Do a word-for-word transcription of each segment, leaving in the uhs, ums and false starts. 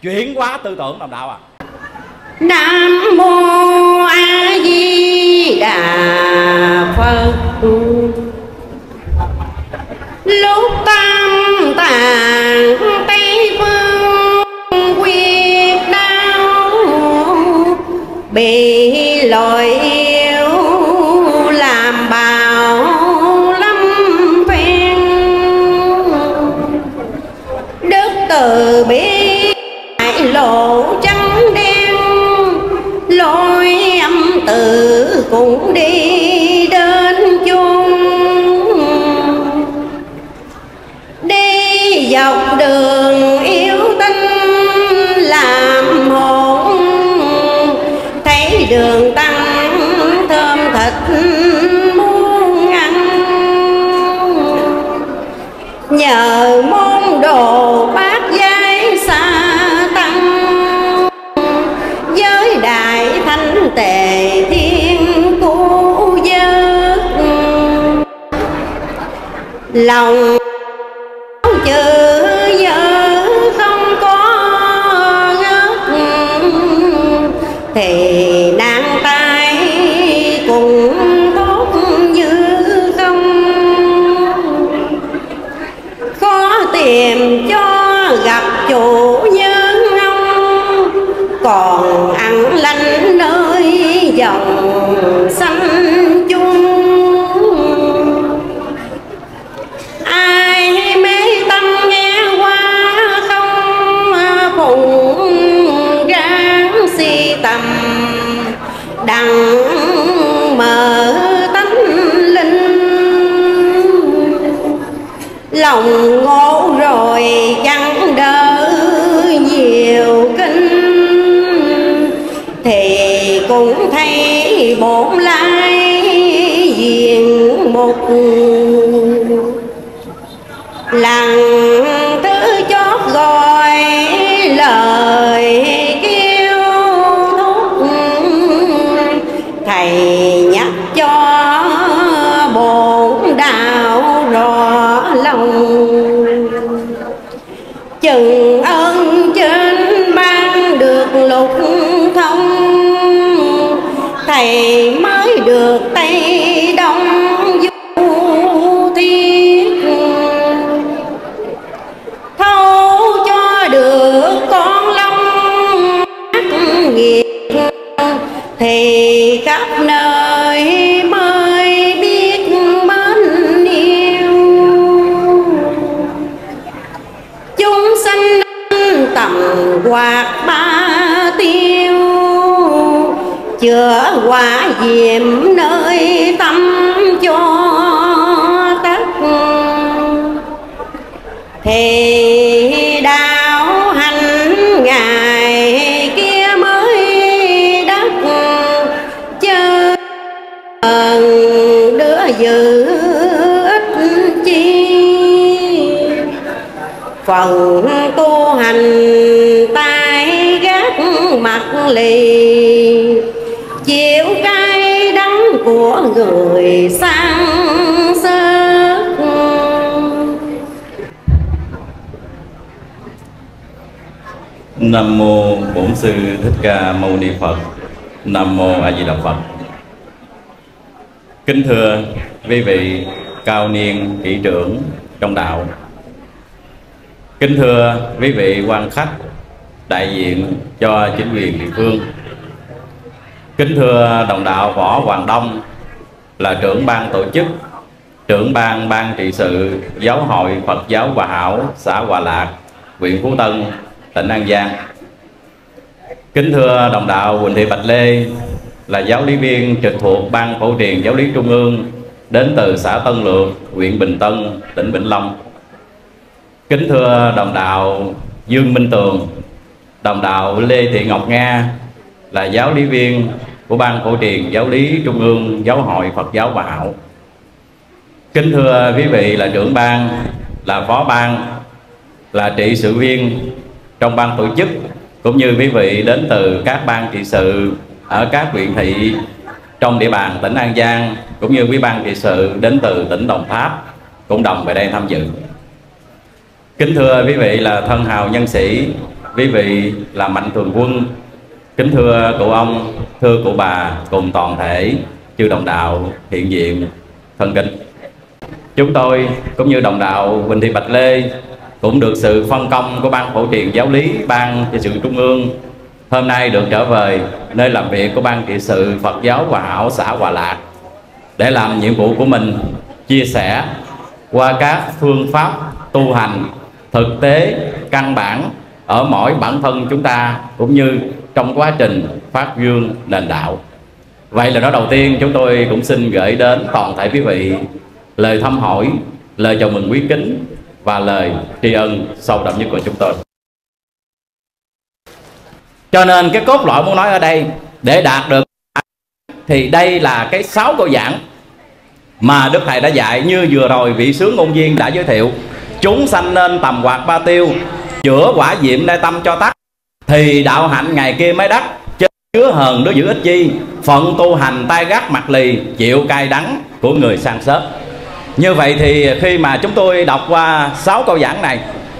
chuyển hóa tư tưởng đồng đạo à. Nam mô A Di Đà Phật. Lúc tam tạng Tây Phương quyết đau, bị lội yêu làm bào lâm phen. Đức từ bi đại lộ trắng đen, lối âm tự cũng đi đến chung. Đi dọc đường yêu tinh làm hồn, thấy đường tăng thơm thịt muốn ăn. Nhờ môn đồ bát giai xa tăng, giới đại thánh tề thiên cứu giấc. Lòng chữ dơ không có ngớt, thì nạn tai cùng tốt như không. Khó tìm cho gặp chủ nhân ông, còn ăn lanh nơi dòng xanh chung. Ai mê tâm nghe qua không, phụng ráng si tầm đặng mở tánh linh. Lòng ngộ rồi chẳng đỡ nhiều kinh, thì cũng thấy bổn lai diện mục. Lần thứ chót gọi lời kêu thúc, thầy nhắc cho bổn đạo rõ lòng. Chừng ơn trên ban được lục thông, thầy mới được Tây Đông du thiết. Thâu cho được con long nghiệp, thì khắp nơi mới biết mến yêu. Chúng sanh tầm quạt ba tiêu, chữa quả diệm nơi tâm cho tất. Thì đạo hành ngày kia mới đắc, chớ đứa dự ít chi. Phần tu hành tay gác mặt lì, chịu cay đắng của người sang sớt. Nam mô Bổn Sư Thích Ca Mâu Ni Phật. Nam mô A Di Đà Phật. Kính thưa quý vị cao niên kỹ trưởng trong đạo, kính thưa quý vị quan khách đại diện cho chính quyền địa phương, kính thưa đồng đạo Võ Hoàng Đông là trưởng ban tổ chức, trưởng ban ban trị sự Giáo hội Phật giáo Hòa Hảo xã Hòa Lạc, huyện Phú Tân, tỉnh An Giang. Kính thưa đồng đạo Quỳnh Thị Bạch Lê là giáo lý viên trực thuộc Ban Phổ Truyền Giáo lý Trung ương, đến từ xã Tân Lược, huyện Bình Tân, tỉnh Vĩnh Long. Kính thưa đồng đạo Dương Minh Tường, đồng đạo Lê Thị Ngọc Nga là giáo lý viên của Ban Phổ Truyền Giáo lý Trung ương Giáo hội Phật giáo Hòa Hảo. Kính thưa quý vị là trưởng ban, là phó ban, là trị sự viên trong ban tổ chức, cũng như quý vị đến từ các ban trị sự ở các huyện thị trong địa bàn tỉnh An Giang, cũng như quý ban trị sự đến từ tỉnh Đồng Tháp cũng đồng về đây tham dự. Kính thưa quý vị là thân hào nhân sĩ quý vị là Mạnh Thường Quân, kính thưa cụ ông, thưa cụ bà cùng toàn thể chư đồng đạo hiện diện thân kính. Chúng tôi cũng như đồng đạo Huỳnh Thị Bạch Lê cũng được sự phân công của Ban Phổ truyền Giáo lý Ban Trị sự Trung ương hôm nay được trở về nơi làm việc của Ban Trị sự Phật giáo Hòa Hảo xã Hòa Lạc để làm nhiệm vụ của mình, chia sẻ qua các phương pháp tu hành thực tế căn bản ở mỗi bản thân chúng ta cũng như trong quá trình phát dương nền đạo. Vậy là đó, đầu tiên chúng tôi cũng xin gửi đến toàn thể quý vị lời thăm hỏi, lời chào mừng quý kính và lời tri ân sâu đậm nhất của chúng tôi. Cho nên cái cốt lõi muốn nói ở đây để đạt được thì đây là cái sáu câu giảng mà Đức Thầy đã dạy, như vừa rồi vị sướng ngôn viên đã giới thiệu. Chúng sanh nên tầm hoạt ba tiêu, chữa quả diệm nơi tâm cho tắt, thì đạo hạnh ngày kia mới đắc, chứa hờn đối giữ ích chi, phận tu hành tay gắt mặt lì, chịu cay đắng của người sang sớt. Như vậy thì khi mà chúng tôi đọc qua sáu câu giảng này,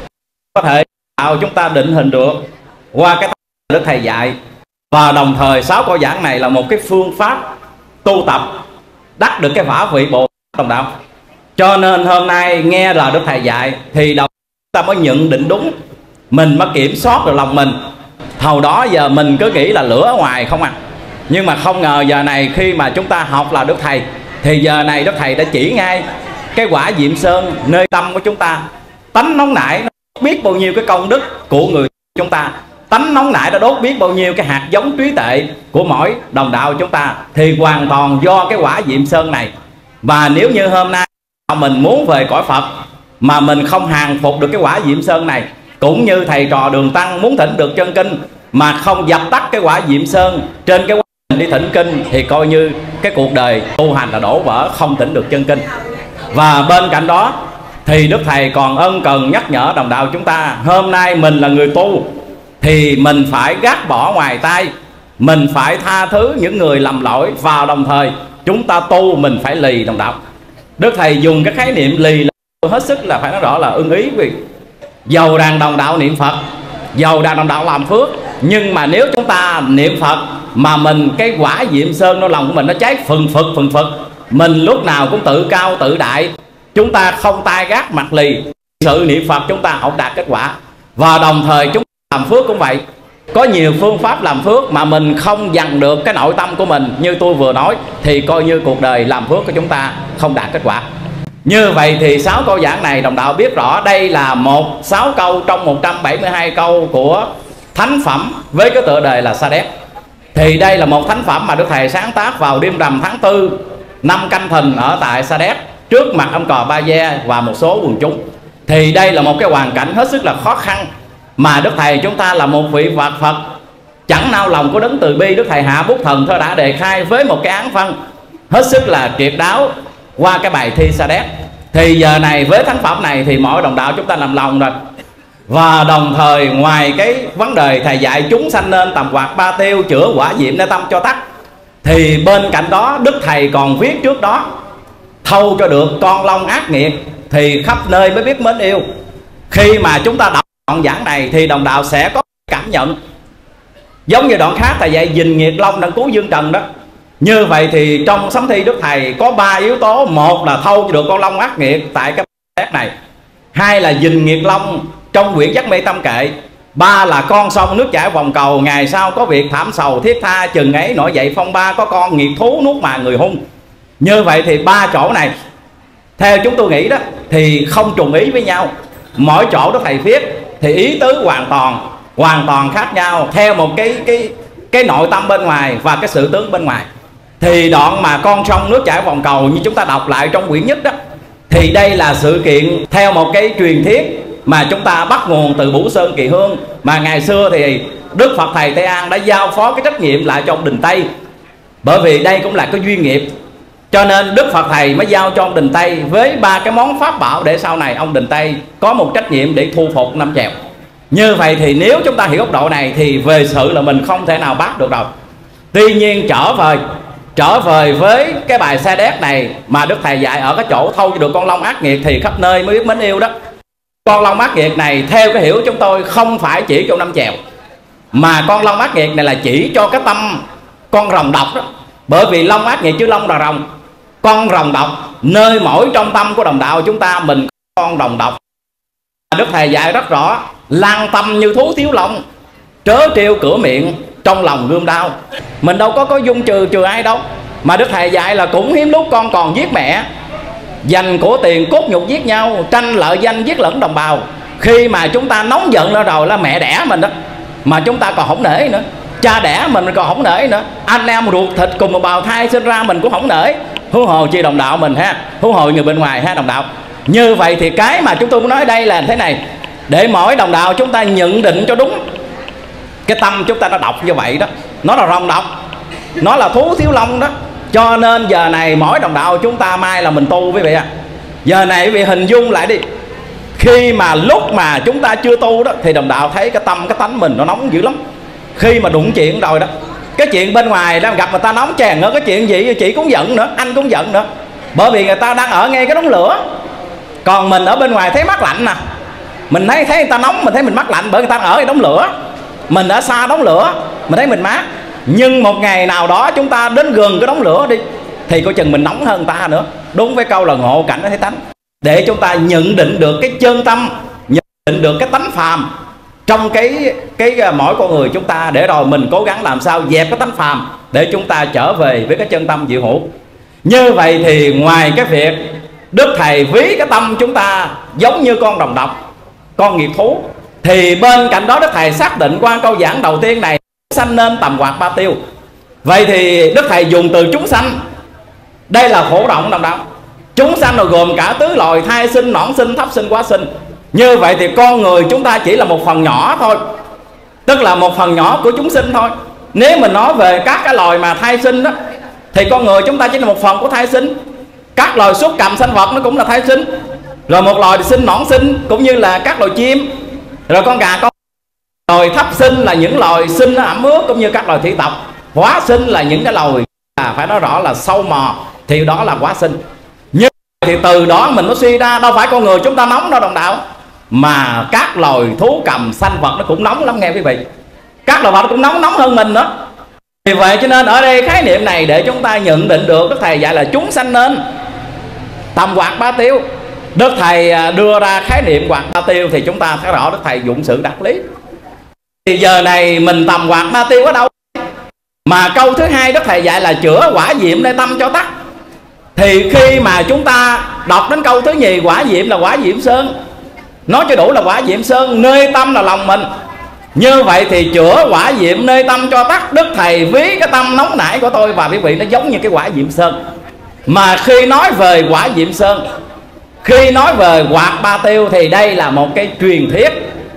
có thể đạo chúng ta định hình được qua cái Đức Thầy dạy, và đồng thời sáu câu giảng này là một cái phương pháp tu tập đắc được cái vả vị Bồ đồng đạo. Cho nên hôm nay nghe là Đức Thầy dạy thì đầu ta mới nhận định đúng, mình mới kiểm soát được lòng mình. Hầu đó giờ mình cứ nghĩ là lửa ở ngoài không à, nhưng mà không ngờ giờ này khi mà chúng ta học là Đức Thầy thì giờ này Đức Thầy đã chỉ ngay cái quả diệm sơn nơi tâm của chúng ta. Tánh nóng nảy nó biết bao nhiêu cái công đức của người chúng ta, tánh nóng nảy đã đốt biết bao nhiêu cái hạt giống trí tuệ của mỗi đồng đạo chúng ta, thì hoàn toàn do cái quả diệm sơn này. Và nếu như hôm nay mình muốn về cõi Phật mà mình không hàng phục được cái quả diệm sơn này, cũng như thầy trò Đường Tăng muốn thỉnh được chân kinh mà không dập tắt cái quả diệm sơn trên cái quá trình đi thỉnh kinh, thì coi như cái cuộc đời tu hành là đổ vỡ, không thỉnh được chân kinh. Và bên cạnh đó thì Đức Thầy còn ân cần nhắc nhở đồng đạo chúng ta, hôm nay mình là người tu thì mình phải gác bỏ ngoài tai, mình phải tha thứ những người lầm lỗi, và đồng thời chúng ta tu mình phải lì đồng đạo. Đức Thầy dùng cái khái niệm lì là hết sức là phải nói rõ là ưng ý, vì dầu rằng đồng đạo niệm Phật, dầu rằng đồng đạo làm phước, nhưng mà nếu chúng ta niệm Phật mà mình cái quả diệm sơn trong lòng của mình nó cháy phừng phực phừng phực, mình lúc nào cũng tự cao tự đại, chúng ta không tay gác mặt lì, sự niệm Phật chúng ta không đạt kết quả. Và đồng thời chúng ta làm phước cũng vậy, có nhiều phương pháp làm phước mà mình không dằn được cái nội tâm của mình như tôi vừa nói, thì coi như cuộc đời làm phước của chúng ta không đạt kết quả. Như vậy thì sáu câu giảng này đồng đạo biết rõ đây là một sáu câu trong một trăm bảy mươi hai câu của thánh phẩm với cái tựa đề là Sa Đéc. Thì đây là một thánh phẩm mà Đức Thầy sáng tác vào đêm rằm tháng tư năm Canh Thìn ở tại Sa Đéc, trước mặt ông cò Ba Ve và một số quần chúng. Thì đây là một cái hoàn cảnh hết sức là khó khăn, mà Đức Thầy chúng ta là một vị Phật Phật chẳng nao lòng của đấng từ bi, Đức Thầy hạ bút thần thơ đã đề khai với một cái án phân hết sức là triệt đáo qua cái bài thi Sa Đéc. Thì giờ này với thánh phẩm này thì mỗi đồng đạo chúng ta làm lòng rồi. Và đồng thời ngoài cái vấn đề Thầy dạy chúng sanh nên tầm hoạt ba tiêu, chữa quả diệm nơi tâm cho tắt, thì bên cạnh đó Đức Thầy còn viết trước đó, thâu cho được con long ác nghiệt thì khắp nơi mới biết mến yêu. Khi mà chúng ta đọc đoạn giảng này thì đồng đạo sẽ có cảm nhận giống như đoạn khác Thầy dạy dình nghiệt long đang cứu dương trần đó. Như vậy thì trong sấm thi Đức Thầy có ba yếu tố: một là thâu cho được con long ác nghiệt tại cái test này, hai là dình nghiệt long trong quyển Giác Mê Tâm Kệ, ba là con sông nước chảy vòng cầu, ngày sau có việc thảm sầu thiết tha, chừng ấy nổi dậy phong ba, có con nghiệt thú nuốt mà người hung. Như vậy thì ba chỗ này theo chúng tôi nghĩ đó thì không trùng ý với nhau, mỗi chỗ Đức Thầy viết thì ý tứ hoàn toàn hoàn toàn khác nhau theo một cái cái cái nội tâm bên ngoài và cái sự tướng bên ngoài. Thì đoạn mà con sông nước chảy vòng cầu như chúng ta đọc lại trong quyển nhất đó, thì đây là sự kiện theo một cái truyền thuyết mà chúng ta bắt nguồn từ Bửu Sơn Kỳ Hương, mà ngày xưa thì Đức Phật Thầy Tây An đã giao phó cái trách nhiệm lại cho ông Đình Tây, bởi vì đây cũng là cái duyên nghiệp, cho nên Đức Phật Thầy mới giao cho ông Đình Tây với ba cái món pháp bảo để sau này ông Đình Tây có một trách nhiệm để thu phục năm chèo. Như vậy thì nếu chúng ta hiểu góc độ này thì về sự là mình không thể nào bắt được đâu. Tuy nhiên trở về trở về với cái bài Sa Đéc này mà Đức Thầy dạy ở cái chỗ thâu cho được con long ác nghiệt thì khắp nơi mới biết mến yêu đó, Con Long Bát Nghiệt này theo cái hiểu chúng tôi không phải chỉ cho năm chèo, mà con Long Bát Nghiệt này là chỉ cho cái tâm con rồng độc đó. Bởi vì Long Bát Nghiệt chứ Long là rồng, con rồng độc, nơi mỗi trong tâm của đồng đạo chúng ta mình có con rồng độc. Đức Thầy dạy rất rõ, lan tâm như thú thiếu long, trớ trêu cửa miệng, trong lòng gươm đao. Mình đâu có có dung trừ trừ ai đâu, mà Đức Thầy dạy là cũng hiếm lúc con còn giết mẹ, dành của tiền cốt nhục giết nhau, tranh lợi danh giết lẫn đồng bào. Khi mà chúng ta nóng giận lên rồi là mẹ đẻ mình đó, mà chúng ta còn không nể nữa, cha đẻ mình còn không nể nữa, anh em ruột thịt cùng một bào thai sinh ra mình cũng không nể, huống hồ chi đồng đạo mình ha, huống hồ người bên ngoài ha đồng đạo. Như vậy thì cái mà chúng tôi muốn nói đây là thế này, để mỗi đồng đạo chúng ta nhận định cho đúng. Cái tâm chúng ta nó độc như vậy đó, nó là rồng độc, nó là thú thiếu long đó. Cho nên giờ này mỗi đồng đạo chúng ta mai là mình tu quý vị ạ. À. Giờ này quý vị hình dung lại đi, khi mà lúc mà chúng ta chưa tu đó thì đồng đạo thấy cái tâm cái tánh mình nó nóng dữ lắm. Khi mà đụng chuyện rồi đó, cái chuyện bên ngoài đang gặp người ta nóng chèn nữa, cái chuyện gì chị cũng giận nữa, anh cũng giận nữa, bởi vì người ta đang ở ngay cái đống lửa, còn mình ở bên ngoài thấy mát lạnh nè. Mình thấy thấy người ta nóng, mình thấy mình mát lạnh bởi người ta ở cái đống lửa, mình ở xa đống lửa mình thấy mình mát. Nhưng một ngày nào đó chúng ta đến gần cái đống lửa đi thì coi chừng mình nóng hơn người ta nữa. Đúng với câu là ngộ cảnh thấy tánh, để chúng ta nhận định được cái chân tâm, nhận định được cái tánh phàm trong cái cái mỗi con người chúng ta, để rồi mình cố gắng làm sao dẹp cái tánh phàm để chúng ta trở về với cái chân tâm diệu hữu. Như vậy thì ngoài cái việc Đức Thầy ví cái tâm chúng ta giống như con rồng độc, con nghiệp thú, thì bên cạnh đó Đức Thầy xác định qua câu giảng đầu tiên này, sanh nên tầm hoạt ba tiêu. Vậy thì Đức Thầy dùng từ chúng sanh, đây là khổ động đồng đạo. Chúng sanh rồi gồm cả tứ loài, thai sinh, nõn sinh, thấp sinh, quá sinh. Như vậy thì con người chúng ta chỉ là một phần nhỏ thôi, tức là một phần nhỏ của chúng sinh thôi. Nếu mình nói về các cái loài mà thai sinh đó, thì con người chúng ta chỉ là một phần của thai sinh. Các loài súc cầm sanh vật nó cũng là thai sinh. Rồi một loài thì sinh nõn sinh, cũng như là các loài chim. Rồi con gà con loài thấp sinh là những loài sinh nó ẩm ướt, cũng như các loài thủy tộc. Hóa sinh là những cái loài à, phải nói rõ là sâu mò, thì đó là hóa sinh. Nhưng thì từ đó mình nó suy ra đâu phải con người chúng ta nóng đâu đồng đạo, mà các loài thú cầm sanh vật nó cũng nóng lắm nghe quý vị. Các loài vật nó cũng nóng nóng hơn mình nữa. Vì vậy cho nên ở đây khái niệm này để chúng ta nhận định được, Đức Thầy dạy là chúng sanh nên tầm hoạt ba tiêu. Đức Thầy đưa ra khái niệm hoạt ba tiêu thì chúng ta thấy rõ Đức Thầy dụng sự đặc lý. Thì giờ này mình tầm hoạt ba tiêu ở đâu? Mà câu thứ hai Đức Thầy dạy là chữa quả diệm nơi tâm cho tắt. Thì khi mà chúng ta đọc đến câu thứ nhì, quả diệm là quả diệm sơn, nói cho đủ là quả diệm sơn, nơi tâm là lòng mình. Như vậy thì chữa quả diệm nơi tâm cho tắt, Đức Thầy ví cái tâm nóng nảy của tôi và quý vị nó giống như cái quả diệm sơn. Mà khi nói về quả diệm sơn, khi nói về hoạt ba tiêu thì đây là một cái truyền thuyết,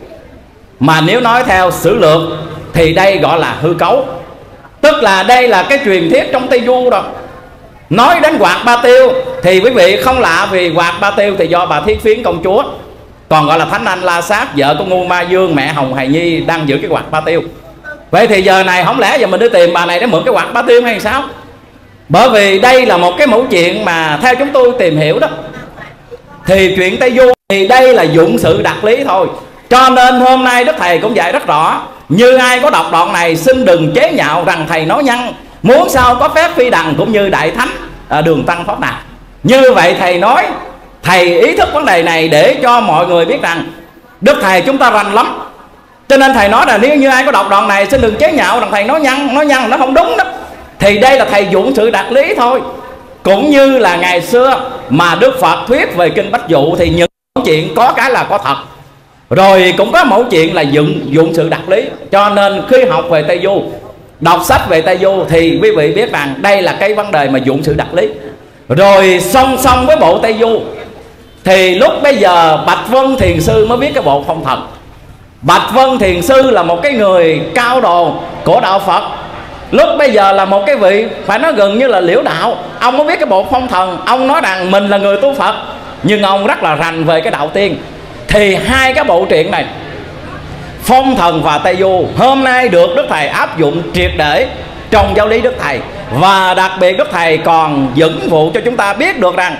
mà nếu nói theo sử lược thì đây gọi là hư cấu. Tức là đây là cái truyền thuyết trong Tây Du rồi. Nói đến hoạt ba tiêu thì quý vị không lạ, vì hoạt ba tiêu thì do bà Thiết Phiến công chúa, còn gọi là Thánh Anh La Sát, vợ của Ngu Ma Dương, mẹ Hồng Hài Nhi đang giữ cái hoạt ba tiêu. Vậy thì giờ này không lẽ giờ mình đi tìm bà này để mượn cái hoạt ba tiêu hay sao? Bởi vì đây là một cái mẫu chuyện mà theo chúng tôi tìm hiểu đó, thì chuyện Tây Du thì đây là dụng sự đặc lý thôi. Cho nên hôm nay Đức Thầy cũng dạy rất rõ, như ai có đọc đoạn này xin đừng chế nhạo rằng Thầy nói nhăng, muốn sao có phép phi đằng cũng như Đại Thánh à, Đường Tăng Pháp Đạt. Như vậy Thầy nói, Thầy ý thức vấn đề này để cho mọi người biết rằng Đức Thầy chúng ta rành lắm. Cho nên Thầy nói là nếu như ai có đọc đoạn này xin đừng chế nhạo rằng Thầy nói nhăng, nói nhăng nó không đúng đó. Thì đây là Thầy dụng sự đặc lý thôi. Cũng như là ngày xưa mà Đức Phật thuyết về Kinh Bách Dụ thì những chuyện có cái là có thật, rồi cũng có mẫu chuyện là dụng, dụng sự đặc lý. Cho nên khi học về Tây Du, đọc sách về Tây Du thì quý vị biết rằng đây là cái vấn đề mà dụng sự đặc lý. Rồi song song với bộ Tây Du thì lúc bây giờ Bạch Vân Thiền Sư mới biết cái bộ phong thần. Bạch Vân Thiền Sư là một cái người cao đồ của đạo Phật, lúc bây giờ là một cái vị phải nói gần như là liễu đạo. Ông mới biết cái bộ phong thần. Ông nói rằng mình là người tu Phật, nhưng ông rất là rành về cái đạo tiên. Thì hai cái bộ truyện này, phong thần và Tây Du, hôm nay được Đức Thầy áp dụng triệt để trong giáo lý Đức Thầy. Và đặc biệt Đức Thầy còn dẫn vụ cho chúng ta biết được rằng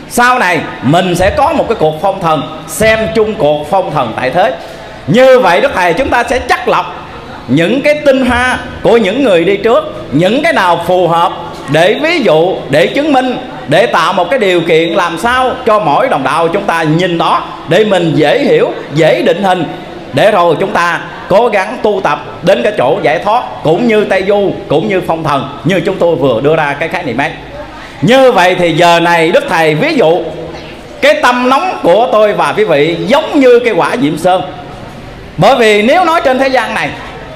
sau này mình sẽ có một cái cuộc phong thần, xem chung cuộc phong thần tại thế. Như vậy Đức Thầy chúng ta sẽ chắc lọc những cái tinh hoa của những người đi trước, những cái nào phù hợp để ví dụ, để chứng minh, để tạo một cái điều kiện làm sao cho mỗi đồng đạo chúng ta nhìn đó để mình dễ hiểu, dễ định hình, để rồi chúng ta cố gắng tu tập đến cái chỗ giải thoát, cũng như Tây Du, cũng như phong thần, như chúng tôi vừa đưa ra cái khái niệm ấy. Như vậy thì giờ này Đức Thầy ví dụ cái tâm nóng của tôi và quý vị giống như cái quả Diệm Sơn. Bởi vì nếu nói trên thế gian này,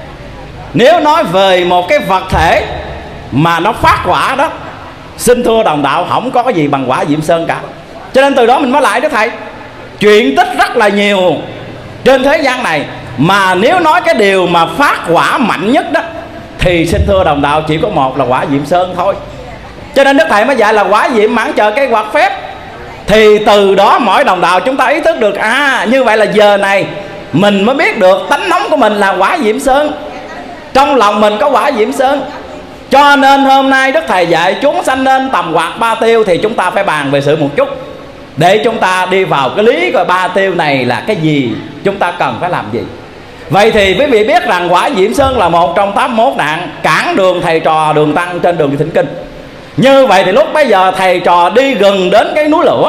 nếu nói về một cái vật thể mà nó phát quả đó, xin thưa đồng đạo, không có cái gì bằng quả Diệm Sơn cả. Cho nên từ đó mình mới lại Đức Thầy, chuyện tích rất là nhiều trên thế gian này, mà nếu nói cái điều mà phát quả mạnh nhất đó thì xin thưa đồng đạo chỉ có một là quả Diệm Sơn thôi. Cho nên Đức Thầy mới dạy là quả Diệm mãn chờ cây quạt phép. Thì từ đó mỗi đồng đạo chúng ta ý thức được, à như vậy là giờ này mình mới biết được tánh nóng của mình là quả Diệm Sơn, trong lòng mình có quả Diệm Sơn. Cho nên hôm nay Đức Thầy dạy chúng sanh nên tầm quạt ba tiêu, thì chúng ta phải bàn về sự một chút để chúng ta đi vào cái lý của ba tiêu này là cái gì, chúng ta cần phải làm gì. Vậy thì quý vị biết rằng quả Diệm Sơn là một trong tám mươi mốt nạn cản đường thầy trò đường tăng trên đường đi thỉnh kinh. Như vậy thì lúc bây giờ thầy trò đi gần đến cái núi lửa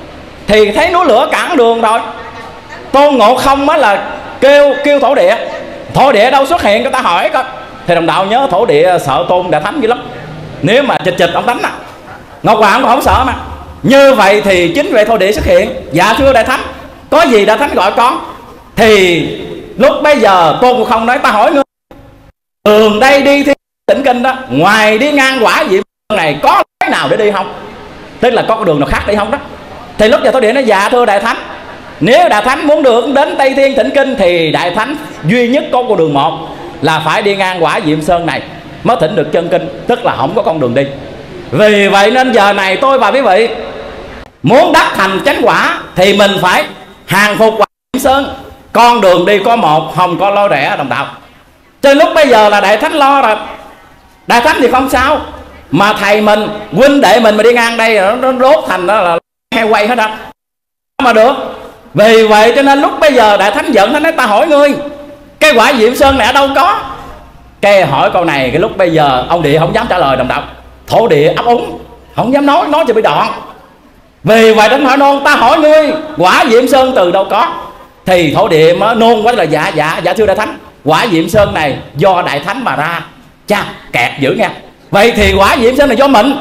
thì thấy núi lửa cản đường rồi. Tôn Ngộ Không mới là kêu kêu thổ địa, thổ địa đâu xuất hiện, người ta hỏi coi. Thì đồng đạo nhớ thổ địa sợ Tôn Đại Thánh dữ lắm, nếu mà chịch chịch ông đánh à. Ngọc Hoàng cũng không sợ mà. Như vậy thì chính vậy thổ địa xuất hiện, dạ thưa Đại Thánh, có gì Đại Thánh gọi con. Thì lúc bây giờ Tôn Ngộ Không nói, ta hỏi ngươi, đường đây đi thi tĩnh kinh đó, ngoài đi ngang quả Diệm này có cái nào để đi không? Tức là có cái đường nào khác đi không đó. Thì lúc giờ thổ địa nói, dạ thưa Đại Thánh, nếu Đại Thánh muốn được đến Tây Thiên thỉnh kinh thì Đại Thánh duy nhất có con đường một là phải đi ngang quả Diệm Sơn này mới thỉnh được chân kinh, tức là không có con đường đi. Vì vậy nên giờ này tôi và quý vị muốn đắc thành chánh quả thì mình phải hàng phục quả Diệm Sơn. Con đường đi có một, không có lối rẽ đồng đạo. Cho lúc bây giờ là Đại Thánh lo rồi. Đại Thánh thì không sao, mà thầy mình, huynh đệ mình mà đi ngang đây nó, nó đốt thành đó là heo quay hết á, mà được. Vì vậy cho nên lúc bây giờ Đại Thánh giận, Thánh nói, ta hỏi ngươi, cái quả Diệm Sơn này ở đâu có? Cái hỏi câu này, cái lúc bây giờ ông địa không dám trả lời đồng đạo, thổ địa ấp úng không dám nói, nói cho bị đoạn. Vì vậy Thánh hỏi nôn, ta hỏi ngươi quả Diệm Sơn từ đâu có? Thì thổ địa mới nôn quá là dạ dạ dạ thưa Đại Thánh, quả Diệm Sơn này do Đại Thánh mà ra. Cha kẹt dữ nghe. Vậy thì quả Diệm Sơn này do mình,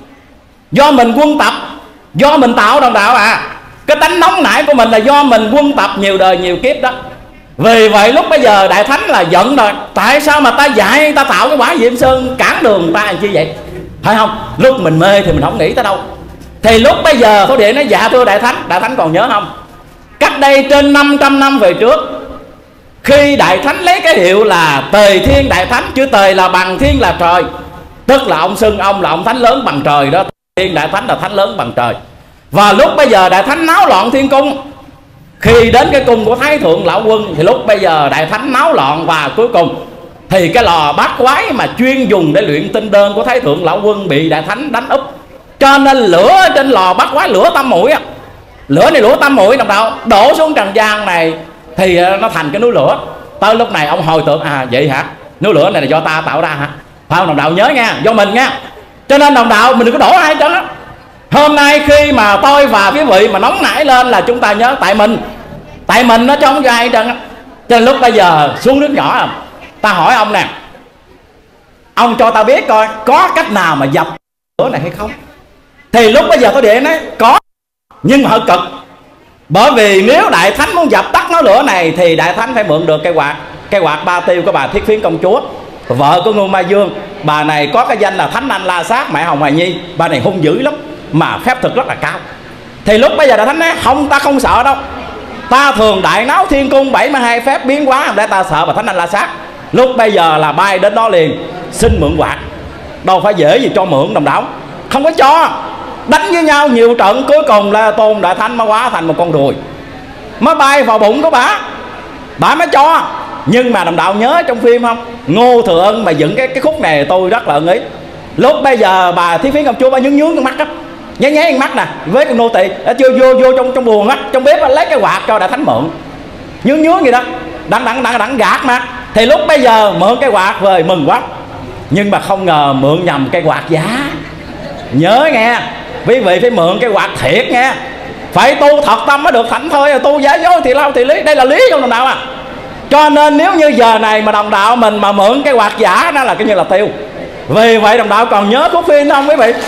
do mình quân tập, do mình tạo đồng đạo à. Cái tánh nóng nảy của mình là do mình quân tập nhiều đời nhiều kiếp đó. Vì vậy lúc bây giờ Đại Thánh là giận rồi, tại sao mà ta dạy ta tạo cái quả Diệm Sơn cản đường ta làm chi vậy? Phải không? Lúc mình mê thì mình không nghĩ tới đâu. Thì lúc bây giờ thổ địa nói, dạ thưa Đại Thánh. Đại Thánh còn nhớ không? Cách đây trên năm trăm năm về trước, khi Đại Thánh lấy cái hiệu là Tề Thiên Đại Thánh, chữ Tề là bằng, Thiên là trời, tức là ông xưng ông là ông Thánh lớn bằng trời đó. Thiên Đại Thánh là Thánh lớn bằng trời. Và lúc bây giờ Đại Thánh náo loạn thiên cung. Khi đến cái cung của Thái Thượng Lão Quân thì lúc bây giờ Đại Thánh náo loạn, và cuối cùng thì cái lò bát quái mà chuyên dùng để luyện tinh đơn của Thái Thượng Lão Quân bị Đại Thánh đánh úp. Cho nên lửa trên lò bát quái, lửa tam muội á, lửa này lửa tam muội đồng đạo, đổ xuống trần gian này thì nó thành cái núi lửa. Tới lúc này ông hồi tưởng, à vậy hả, núi lửa này là do ta tạo ra hả? Phải không đồng đạo? Nhớ nha, do mình nha. Cho nên đồng đạo mình đừng có đổ ai hết á. Hôm nay khi mà tôi và quý vị mà nóng nảy lên là chúng ta nhớ tại mình, tại mình nó cho không cho ai hết trơn á. Cho nên lúc bây giờ xuống nước nhỏ à, ta hỏi ông nè, ông cho ta biết coi có cách nào mà dập lửa này hay không? Thì lúc bây giờ tôi điện nói có, nhưng mà hơi cực. Bởi vì nếu Đại Thánh muốn dập tắt nó lửa này thì Đại Thánh phải mượn được cây quạt, cây quạt ba tiêu của bà Thiết Phiến công chúa, vợ của Ngưu Ma Dương. Bà này có cái danh là Thánh Anh La Sát, mẹ Hồng Hoài Nhi. Bà này hung dữ lắm mà phép thực rất là cao. Thì lúc bây giờ Đại Thánh nói không, ta không sợ đâu, ta thường đại náo thiên cung bảy mươi hai phép biến hóa, để ta sợ bà Thánh Anh La Sát. Lúc bây giờ là bay đến đó liền, xin mượn quạt. Đâu phải dễ gì cho mượn đồng đạo, không có cho. Đánh với nhau nhiều trận, cuối cùng là Tôn Đại Thánh mới hóa thành một con ruồi, mới bay vào bụng của bà, bà mới cho. Nhưng mà đồng đạo nhớ trong phim không, Ngô Thừa Ân mà dựng cái cái khúc này tôi rất là ưng ý. Lúc bây giờ bà Thiết Phiến công chúa bà nhướng nhướng con mắt á, nháy nháy mắt nè với con nô tỳ chưa vô vô trong trong buồng á, trong bếp á, lấy cái quạt cho Đại Thánh mượn, nhướng nhướng gì đó, đặng đặng đặng đặng gạt mà. Thì lúc bây giờ mượn cái quạt về mừng quá, nhưng mà không ngờ mượn nhầm cái quạt giả. Nhớ nghe quý vị, phải mượn cái quạt thiệt nghe, phải tu thật tâm mới được thảnh thơi, tu giả dối thì lao thì lý, đây là lý trong đồng đạo à. Cho nên nếu như giờ này mà đồng đạo mình mà mượn cái quạt giả đó là cái như là tiêu. Vì vậy đồng đạo còn nhớ thuốc phim không quý vị?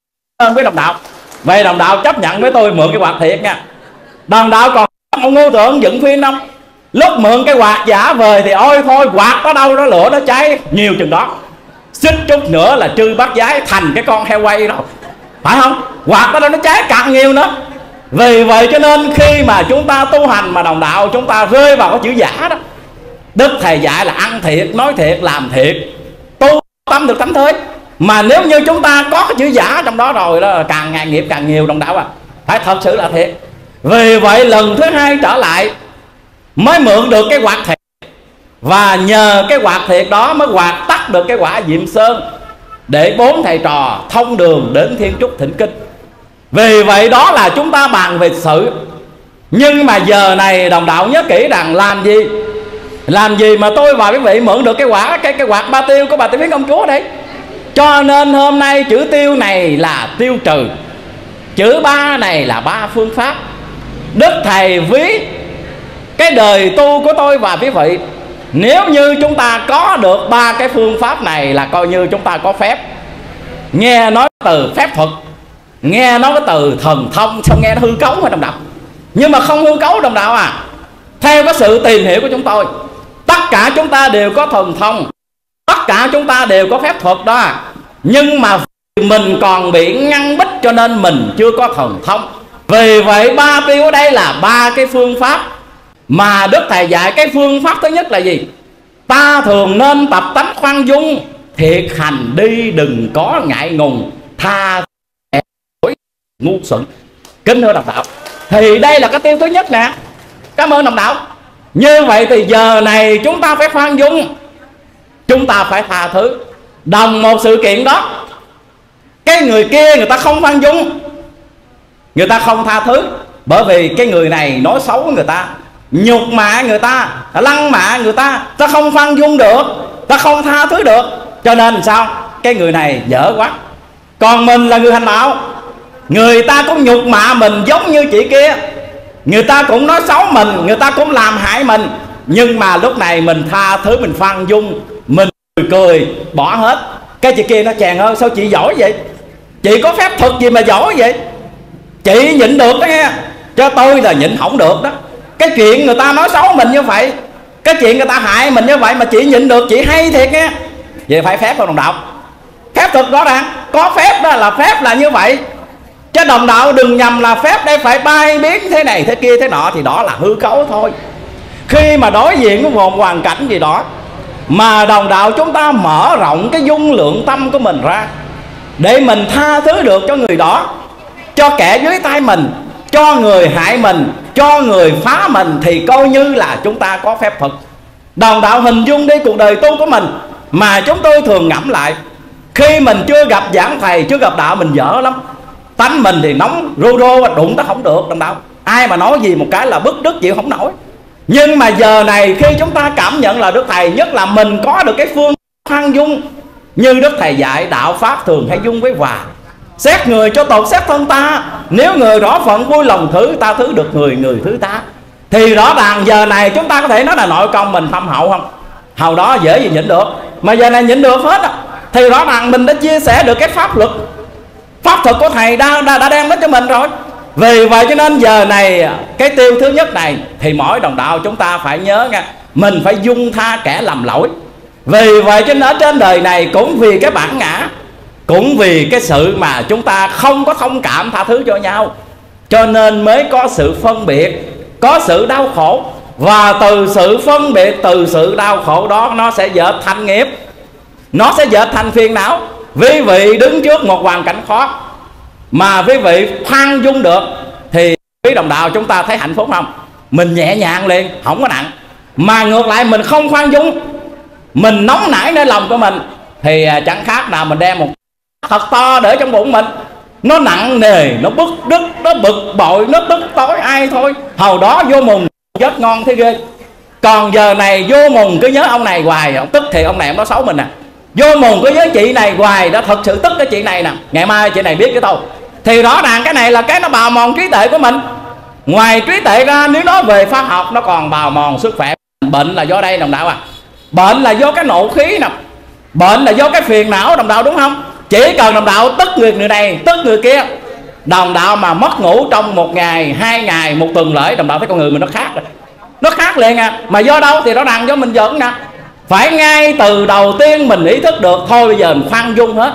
Ơn với đồng đạo. Vậy đồng đạo chấp nhận với tôi mượn cái quạt thiệt nha. Đồng đạo còn ông ngu tưởng dựng phim không? Lúc mượn cái quạt giả về thì ôi thôi, quạt ở đâu đó lửa nó cháy nhiều chừng đó, xích chút nữa là trư bát giái thành cái con heo quay rồi, phải không? Quạt ở đâu nó cháy càng nhiều nữa. Vì vậy cho nên khi mà chúng ta tu hành mà đồng đạo chúng ta rơi vào cái chữ giả đó, Đức Thầy dạy là ăn thiệt, nói thiệt, làm thiệt, tu tâm được thánh thới. Mà nếu như chúng ta có cái chữ giả trong đó rồi đó, càng ngày nghiệp càng nhiều đồng đạo à, phải thật sự là thiệt. Vì vậy lần thứ hai trở lại mới mượn được cái quạt thiệt, và nhờ cái quạt thiệt đó mới quạt tắt được cái quả Diệm Sơn, để bốn thầy trò thông đường đến Thiên Trúc thỉnh kinh. Vì vậy đó là chúng ta bàn về sự. Nhưng mà giờ này đồng đạo nhớ kỹ rằng làm gì làm gì mà tôi và quý vị mượn được cái quả cái cái quạt ba tiêu của bà Tiểu Phiến Công Chúa đấy. Cho nên hôm nay chữ tiêu này là tiêu trừ, chữ ba này là ba phương pháp. Đức Thầy ví cái đời tu của tôi và quý vị, nếu như chúng ta có được ba cái phương pháp này là coi như chúng ta có phép. Nghe nói từ phép thuật, nghe nói cái từ thần thông, xong nghe nó hư cấu mà đồng đạo. Nhưng mà không hư cấu đồng đạo à. Theo cái sự tìm hiểu của chúng tôi, tất cả chúng ta đều có thần thông, tất cả chúng ta đều có phép thuật đó. Nhưng mà mình còn bị ngăn bích cho nên mình chưa có thần thông. Vì vậy ba tiêu ở đây là ba cái phương pháp mà Đức Thầy dạy. Cái phương pháp thứ nhất là gì? Ta thường nên tập tánh khoan dung, thiệt hành đi đừng có ngại ngùng, tha lỗi ngu xuẩn. Kính thưa đồng đạo, thì đây là cái tiêu thứ nhất nè. Cảm ơn đồng đạo. Như vậy thì giờ này chúng ta phải khoan dung, chúng ta phải tha thứ. Đồng một sự kiện đó, cái người kia người ta không khoan dung, người ta không tha thứ, bởi vì cái người này nói xấu người ta, nhục mạ người ta, lăng mạ người ta, ta không khoan dung được, ta không tha thứ được. Cho nên sao? Cái người này dở quá. Còn mình là người hành đạo, người ta cũng nhục mạ mình giống như chị kia, người ta cũng nói xấu mình, người ta cũng làm hại mình, nhưng mà lúc này mình tha thứ, mình khoan dung, mình cười, cười bỏ hết. Cái chị kia nó chàng ơi, sao chị giỏi vậy? Chị có phép thuật gì mà giỏi vậy? Chị nhịn được đó nghe, cho tôi là nhịn không được đó. Cái chuyện người ta nói xấu mình như vậy, cái chuyện người ta hại mình như vậy mà chị nhịn được, chị hay thiệt nghe. Vậy phải phép không đồng đạo? Phép thuật đó rằng có phép đó là phép là như vậy. Chứ đồng đạo đừng nhầm là phép đây phải bay biến thế này thế kia thế nọ, thì đó là hư cấu thôi. Khi mà đối diện với một hoàn cảnh gì đó mà đồng đạo chúng ta mở rộng cái dung lượng tâm của mình ra, để mình tha thứ được cho người đó, cho kẻ dưới tay mình, cho người hại mình, cho người phá mình, thì coi như là chúng ta có phép thuật. Đồng đạo hình dung đi cuộc đời tu của mình mà chúng tôi thường ngẫm lại. Khi mình chưa gặp giảng thầy, chưa gặp đạo mình dở lắm. Tánh mình thì nóng rô rô, đụng nó không được đồng đạo. Ai mà nói gì một cái là bức rứt chịu không nổi. Nhưng mà giờ này khi chúng ta cảm nhận là Đức Thầy, nhất là mình có được cái phương khoan dung, như Đức Thầy dạy đạo pháp thường hay dung với hòa. Xét người cho tột xét thân ta, nếu người rõ phận vui lòng thứ, ta thứ được người, người thứ ta. Thì rõ ràng giờ này chúng ta có thể nói là nội công mình thâm hậu không? Hầu đó dễ gì nhịn được, mà giờ này nhịn được hết á. Thì rõ ràng mình đã chia sẻ được cái pháp luật, pháp thuật của Thầy đã, đã, đã đem đến cho mình rồi. Vì vậy cho nên giờ này cái tiêu thứ nhất này thì mỗi đồng đạo chúng ta phải nhớ nha, mình phải dung tha kẻ lầm lỗi. Vì vậy cho nên ở trên đời này cũng vì cái bản ngã, cũng vì cái sự mà chúng ta không có thông cảm tha thứ cho nhau, cho nên mới có sự phân biệt, có sự đau khổ. Và từ sự phân biệt, từ sự đau khổ đó, nó sẽ dệt thành nghiệp, nó sẽ dệt thành phiền não. Quý vị đứng trước một hoàn cảnh khó mà quý vị khoan dung được thì quý đồng đạo chúng ta thấy hạnh phúc không? Mình nhẹ nhàng liền, không có nặng. Mà ngược lại mình không khoan dung, mình nóng nảy nơi lòng của mình, thì chẳng khác nào mình đem một thật to để trong bụng mình. nó nặng nề, nó bức rứt, nó bực bội, nó tức tối ai thôi. Hồi đó vô mùng rất ngon thế ghê, còn giờ này vô mùng cứ nhớ ông này hoài, ông tức thì ông này ông nói xấu mình nè. Vô mùng cứ nhớ chị này hoài, đã thật sự tức cái chị này nè, ngày mai chị này biết cái thôi. Thì rõ ràng cái này là cái nó bào mòn trí tuệ của mình. Ngoài trí tuệ ra, nếu nói về khoa học, nó còn bào mòn sức khỏe. Bệnh là do đây đồng đạo à, bệnh là do cái nộ khí nè, bệnh là do cái phiền não đồng đạo, đúng không? Chỉ cần đồng đạo tức người người này, tức người kia, đồng đạo mà mất ngủ trong một ngày, hai ngày, một tuần lễ, đồng đạo thấy con người mình nó khác rồi, nó khác liền à. Mà do đâu thì rõ ràng do mình giận nè. Phải ngay từ đầu tiên mình ý thức được, thôi bây giờ mình khoan dung hết,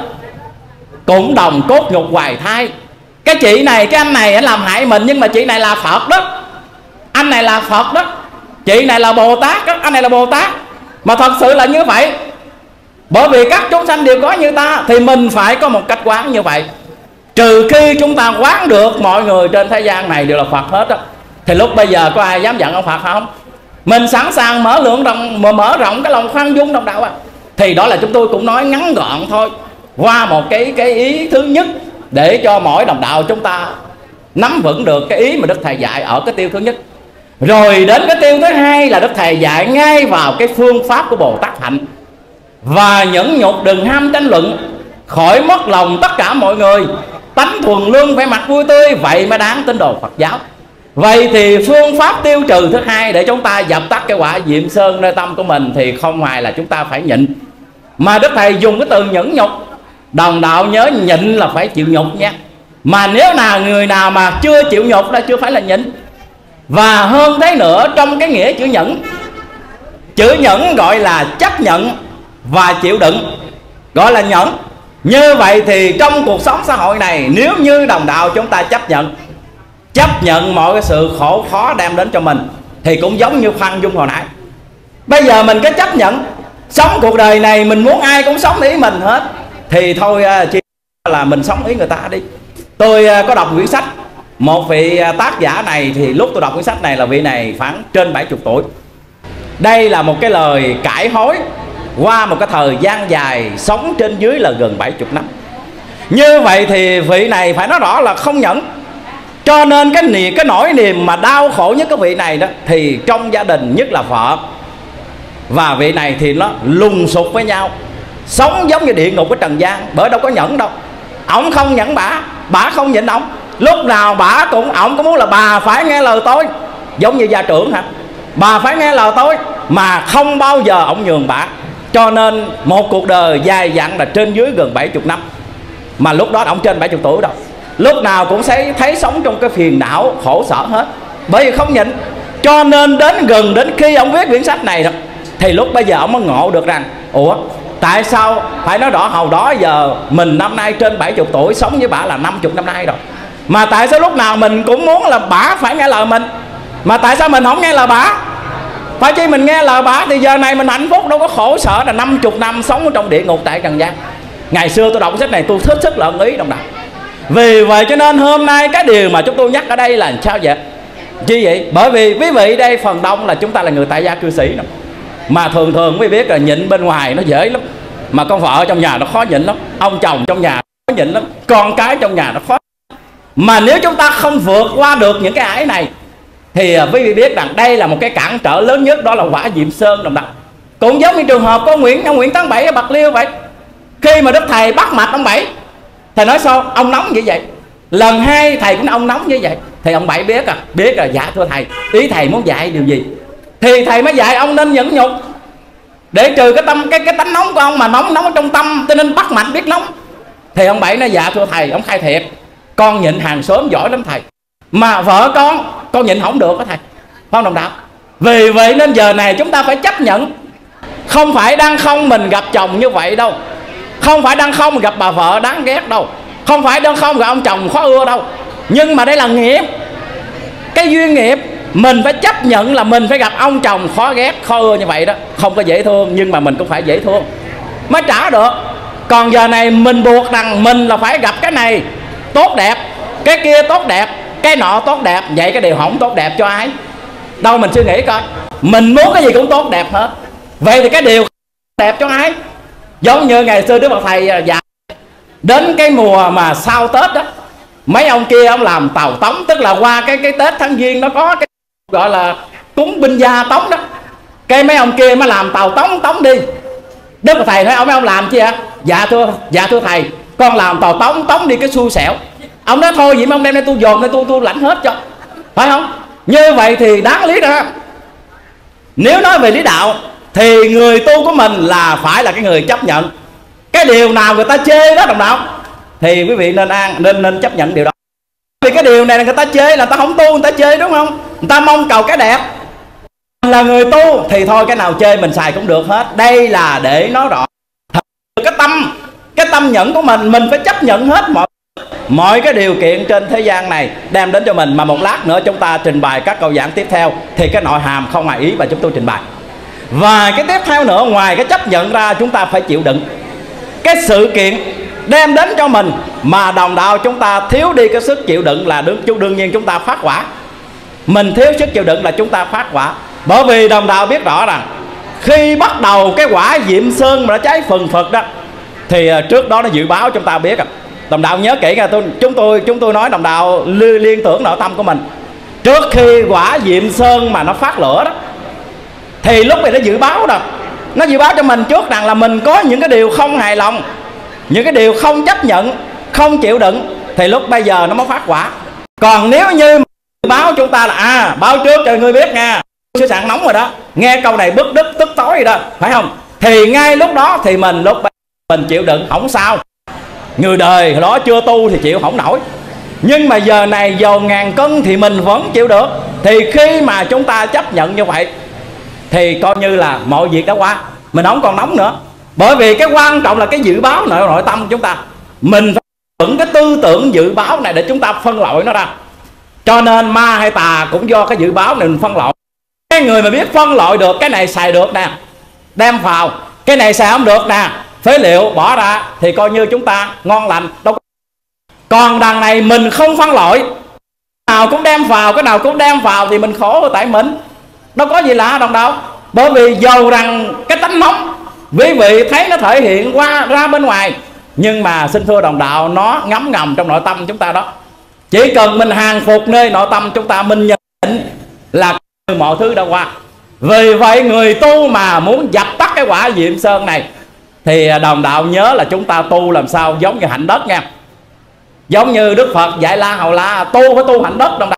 cũng đồng cốt nhục hoài thai. Cái chị này, cái anh này anh làm hại mình, nhưng mà chị này là Phật đó, anh này là Phật đó, chị này là Bồ Tát đó, anh này là Bồ Tát. Mà thật sự là như vậy. Bởi vì các chúng sanh đều có như ta, thì mình phải có một cách quán như vậy. Trừ khi chúng ta quán được mọi người trên thế gian này đều là Phật hết đó, thì lúc bây giờ có ai dám giận ông Phật không? Mình sẵn sàng mở lượng rộng, mở, mở rộng cái lòng khoan dung đồng đạo à. Thì đó là chúng tôi cũng nói ngắn gọn thôi, qua một cái cái ý thứ nhất, để cho mỗi đồng đạo chúng ta nắm vững được cái ý mà Đức Thầy dạy ở cái tiêu thứ nhất. Rồi đến cái tiêu thứ hai là Đức Thầy dạy ngay vào cái phương pháp của Bồ Tát hạnh. Và nhẫn nhục đừng ham tranh luận, khỏi mất lòng tất cả mọi người, tánh thuần lương vẻ mặt vui tươi, vậy mới đáng tín đồ Phật giáo. Vậy thì phương pháp tiêu trừ thứ hai để chúng ta dập tắt cái quả diệm sơn nơi tâm của mình, thì không ngoài là chúng ta phải nhịn. Mà Đức Thầy dùng cái từ nhẫn nhục, đồng đạo nhớ nhịn là phải chịu nhục nha. Mà nếu nào người nào mà chưa chịu nhục là chưa phải là nhịn. Và hơn thế nữa, trong cái nghĩa chữ nhẫn, chữ nhẫn gọi là chấp nhận và chịu đựng, gọi là nhẫn. Như vậy thì trong cuộc sống xã hội này, nếu như đồng đạo chúng ta chấp nhận, chấp nhận mọi cái sự khổ khó đem đến cho mình, thì cũng giống như khoan dung hồi nãy. Bây giờ mình cứ chấp nhận sống cuộc đời này, mình muốn ai cũng sống ý mình hết, thì thôi chỉ là mình sống ý người ta đi. Tôi có đọc quyển sách, một vị tác giả này, thì lúc tôi đọc quyển sách này là vị này khoảng trên bảy mươi tuổi. Đây là một cái lời cải hối qua một cái thời gian dài sống trên dưới là gần bảy mươi năm. Như vậy thì vị này phải nói rõ là không nhẫn. Cho nên cái niềm cái nỗi niềm mà đau khổ nhất cái vị này đó, thì trong gia đình nhất là vợ và vị này thì nó lùng sục với nhau, sống giống như địa ngục của trần gian, bởi đâu có nhẫn đâu. Ổng không nhẫn bả, bả không nhịn ổng. Lúc nào bả cũng, ổng cũng muốn là bà phải nghe lời tôi, giống như gia trưởng hả, bà phải nghe lời tôi, mà không bao giờ ổng nhường bả. Cho nên một cuộc đời dài dặn là trên dưới gần bảy mươi năm. Mà lúc đó ổng trên bảy mươi tuổi đâu, lúc nào cũng thấy, thấy sống trong cái phiền não khổ sở hết, bởi vì không nhịn. Cho nên đến gần đến khi ông viết quyển sách này đó, thì lúc bây giờ ông mới ngộ được rằng, ủa tại sao phải nói rõ hồi đó giờ mình năm nay trên bảy mươi tuổi, sống với bà là năm mươi năm nay rồi, mà tại sao lúc nào mình cũng muốn là bả phải nghe lời mình, mà tại sao mình không nghe lời bả? Phải chi mình nghe lời bả thì giờ này mình hạnh phúc, đâu có khổ sở là năm mươi năm sống trong địa ngục tại trần gian. Ngày xưa tôi đọc sách này tôi thích sức lợn ý đồng đạo. Vì vậy cho nên hôm nay cái điều mà chúng tôi nhắc ở đây là sao vậy? Chi vậy? Bởi vì quý vị đây phần đông là chúng ta là người tại gia cư sĩ đó. Mà thường thường quý vị biết là nhịn bên ngoài nó dễ lắm, mà con vợ trong nhà nó khó nhịn lắm, ông chồng trong nhà khó nhịn lắm, con cái trong nhà nó khó. Mà nếu chúng ta không vượt qua được những cái ải này, thì quý vị biết rằng đây là một cái cản trở lớn nhất, đó là quả diệm sơn đồng đạo. Cũng giống như trường hợp của Nguyễn ông Nguyễn Tấn Bảy ở Bạc Liêu vậy. Khi mà Đức Thầy bắt mạch ông Bảy, thầy nói sao? Ông nóng như vậy. Lần hai thầy cũng ông nóng như vậy. Thì ông Bảy biết à, biết là dạ thưa thầy, ý thầy muốn dạy điều gì? Thì thầy mới dạy ông nên nhẫn nhục, để trừ cái tâm cái cái tánh nóng của ông, mà nóng nóng ở trong tâm, cho nên bắt mạch biết nóng. Thì ông Bảy nói dạ thưa thầy, ông khai thiệt, con nhịn hàng xóm giỏi lắm thầy, mà vợ con con nhịn không được đó thầy, không đồng đạo. Vì vậy nên giờ này chúng ta phải chấp nhận. Không phải đang không mình gặp chồng như vậy đâu, không phải đang không mình gặp bà vợ đáng ghét đâu, không phải đang không gặp ông chồng khó ưa đâu. Nhưng mà đây là nghiệp, cái duyên nghiệp. Mình phải chấp nhận là mình phải gặp ông chồng khó ghét, khó ưa như vậy đó, không có dễ thương, nhưng mà mình cũng phải dễ thương mới trả được. Còn giờ này mình buộc rằng mình là phải gặp cái này tốt đẹp, cái kia tốt đẹp, cái nọ tốt đẹp, vậy cái điều không tốt đẹp cho ai? Đâu mình suy nghĩ coi, mình muốn cái gì cũng tốt đẹp hết, vậy thì cái điều đẹp cho ai? Giống như ngày xưa Đức Phật Thầy dạy, đến cái mùa mà sau Tết đó, Mấy ông kia ông làm tàu tống, tức là qua cái cái Tết Tháng Giêng nó có cái gọi là cúng binh gia tống đó. Cái mấy ông kia mới làm tàu tống tống đi. Đức thầy nói ông mấy ông làm chi ạ? Dạ thưa dạ thưa thầy, con làm tàu tống tống đi cái xui xẻo. Ông nói thôi vậy mà ông đem đây tôi dồn đây tôi tôi lãnh hết cho, phải không? Như vậy thì đáng lý đó. Nếu nói về lý đạo thì người tu của mình là phải là cái người chấp nhận. Cái điều nào người ta chê đó đồng đạo thì quý vị nên an nên nên chấp nhận điều đó. Vì cái điều này là người ta chê là người ta không tu, người ta chê đúng không? Người ta mong cầu cái đẹp. Là người tu thì thôi cái nào chê mình xài cũng được hết. Đây là để nói rõ cái tâm cái tâm nhẫn của mình, mình phải chấp nhận hết mọi mọi cái điều kiện trên thế gian này đem đến cho mình. Mà một lát nữa chúng ta trình bày các câu giảng tiếp theo thì cái nội hàm không hài ý mà chúng tôi trình bày. Và cái tiếp theo nữa, ngoài cái chấp nhận ra, chúng ta phải chịu đựng cái sự kiện đem đến cho mình. Mà đồng đạo chúng ta thiếu đi cái sức chịu đựng là đương, đương nhiên chúng ta phát quả. Mình thiếu sức chịu đựng là chúng ta phát quả. Bởi vì đồng đạo biết rõ rằng khi bắt đầu cái quả diệm sơn mà nó cháy phần phật đó thì trước đó nó dự báo chúng ta biết. Đồng đạo nhớ kỹ nha, tôi chúng tôi chúng tôi nói đồng đạo liên tưởng nội tâm của mình. Trước khi quả diệm sơn mà nó phát lửa đó thì lúc này nó dự báo rồi. Nó dự báo cho mình trước rằng là mình có những cái điều không hài lòng, những cái điều không chấp nhận, không chịu đựng, thì lúc bây giờ nó mới phát quả. Còn nếu như báo chúng ta là à báo trước cho ngươi biết nha, sẽ sẵn nóng rồi đó, nghe câu này bức đứt tức tối rồi đó, phải không? Thì ngay lúc đó thì mình lúc mình chịu đựng không sao. Người đời đó chưa tu thì chịu không nổi. Nhưng mà giờ này dầu ngàn cân thì mình vẫn chịu được. Thì khi mà chúng ta chấp nhận như vậy thì coi như là mọi việc đã qua, mình không còn nóng nữa. Bởi vì cái quan trọng là cái dự báo nội nội tâm của chúng ta. Mình phải vững cái tư tưởng dự báo này để chúng ta phân loại nó ra. Cho nên ma hay tà cũng do cái dự báo này mình phân loại. Cái người mà biết phân loại được cái này xài được nè, đem vào, cái này xài không được nè, phế liệu bỏ ra, thì coi như chúng ta ngon lành. Đâu có. Còn đằng này mình không phân loại, cái nào cũng đem vào, cái nào cũng đem vào thì mình khổ tại mình. Đâu có gì lạ đồng đạo. Bởi vì dầu rằng cái tánh nóng quý vị thấy nó thể hiện qua ra bên ngoài, nhưng mà xin thưa đồng đạo, nó ngấm ngầm trong nội tâm chúng ta đó. Chỉ cần mình hàng phục nơi nội tâm chúng ta, mình nhận định là mọi thứ đã qua. Vì vậy người tu mà muốn dập tắt cái quả diệm sơn này thì đồng đạo nhớ là chúng ta tu làm sao giống như hạnh đất nha. Giống như Đức Phật dạy La Hầu La, tu phải tu hạnh đất đồng đạo.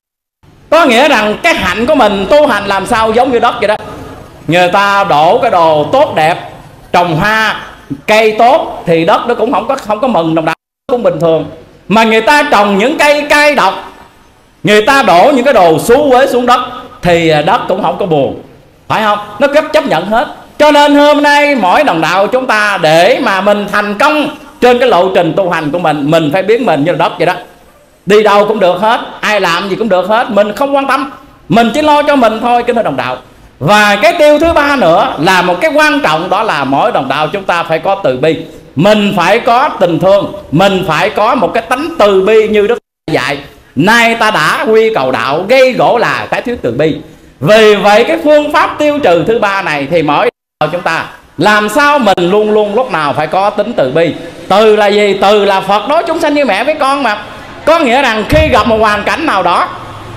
Có nghĩa rằng cái hạnh của mình tu hành làm sao giống như đất vậy đó. Người ta đổ cái đồ tốt đẹp, trồng hoa cây tốt thì đất nó cũng không có không có mừng đồng đạo, cũng bình thường. Mà người ta trồng những cây cay độc, người ta đổ những cái đồ xú uế xuống đất thì đất cũng không có buồn, phải không? Nó cấp chấp nhận hết. Cho nên hôm nay mỗi đồng đạo chúng ta để mà mình thành công trên cái lộ trình tu hành của mình, mình phải biến mình như là đất vậy đó. Đi đâu cũng được hết, ai làm gì cũng được hết, mình không quan tâm, mình chỉ lo cho mình thôi, kính thưa đồng đạo. Và cái tiêu thứ ba nữa là một cái quan trọng, đó là mỗi đồng đạo chúng ta phải có từ bi. Mình phải có tình thương, mình phải có một cái tánh từ bi như Đức dạy. Nay ta đã quy cầu đạo, gây gỗ là cái thiếu từ bi. Vì vậy cái phương pháp tiêu trừ thứ ba này thì mỗi đạo chúng ta làm sao mình luôn luôn lúc nào phải có tính từ bi. Từ là gì? Từ là Phật đối chúng sanh như mẹ với con mà. Có nghĩa rằng khi gặp một hoàn cảnh nào đó,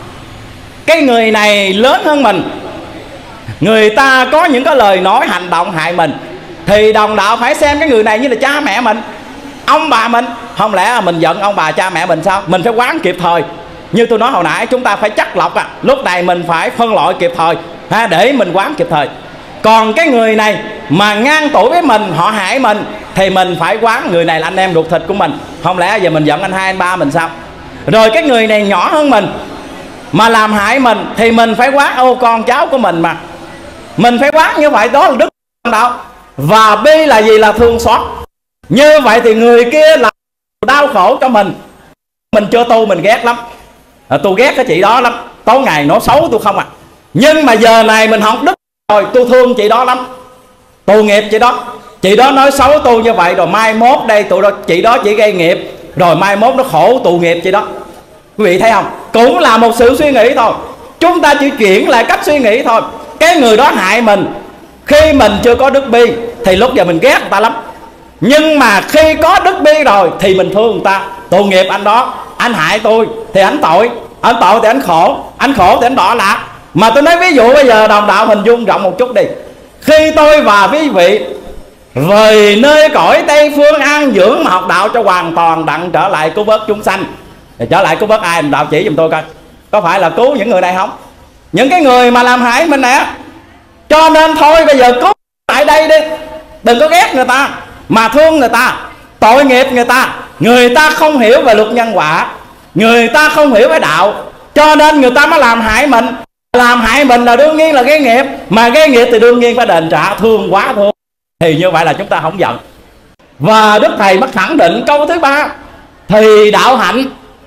cái người này lớn hơn mình, người ta có những cái lời nói hành động hại mình, thì đồng đạo phải xem cái người này như là cha mẹ mình, ông bà mình. Không lẽ mình giận ông bà cha mẹ mình sao? Mình phải quán kịp thời. Như tôi nói hồi nãy, chúng ta phải chắc lọc à. Lúc này mình phải phân loại kịp thời ha, để mình quán kịp thời. Còn cái người này mà ngang tuổi với mình, họ hại mình, thì mình phải quán người này là anh em ruột thịt của mình. Không lẽ giờ mình giận anh hai anh ba mình sao? Rồi cái người này nhỏ hơn mình mà làm hại mình thì mình phải quán ô con cháu của mình mà. Mình phải quán như vậy, đó là đức đạo. Và bi là gì? Là thương xót. Như vậy thì người kia là đau khổ cho mình. Mình chưa tu mình ghét lắm, à, tôi ghét cái chị đó lắm, tối ngày nó xấu tôi không à. Nhưng mà giờ này mình học đức rồi, tôi thương chị đó lắm, tôi nghiệp chị đó. Chị đó nói xấu tôi như vậy, rồi mai mốt đây tụi đó, chị đó chỉ gây nghiệp, rồi mai mốt nó khổ tụ nghiệp chị đó. Quý vị thấy không? Cũng là một sự suy nghĩ thôi. Chúng ta chỉ chuyển lại cách suy nghĩ thôi. Cái người đó hại mình, khi mình chưa có đức bi thì lúc giờ mình ghét người ta lắm. Nhưng mà khi có đức bi rồi thì mình thương người ta. Tội nghiệp anh đó, anh hại tôi thì anh tội, anh tội thì anh khổ, anh khổ thì anh đọa lạc. Mà tôi nói ví dụ bây giờ đồng đạo hình dung rộng một chút đi. Khi tôi và quý vị rời nơi cõi Tây Phương an dưỡng mà học đạo cho hoàn toàn đặng trở lại cứu vớt chúng sanh, thì trở lại cứu vớt ai? Đạo chỉ giùm tôi coi, có phải là cứu những người này không? Những cái người mà làm hại mình nè. Cho nên thôi bây giờ cứu lại đây đi, đừng có ghét người ta mà thương người ta. Tội nghiệp người ta, người ta không hiểu về luật nhân quả, người ta không hiểu về đạo, cho nên người ta mới làm hại mình. Làm hại mình là đương nhiên là gây nghiệp, mà gây nghiệp thì đương nhiên phải đền trả. Thương quá thương, thì như vậy là chúng ta không giận. Và Đức Thầy mới khẳng định câu thứ ba: thì đạo hạnh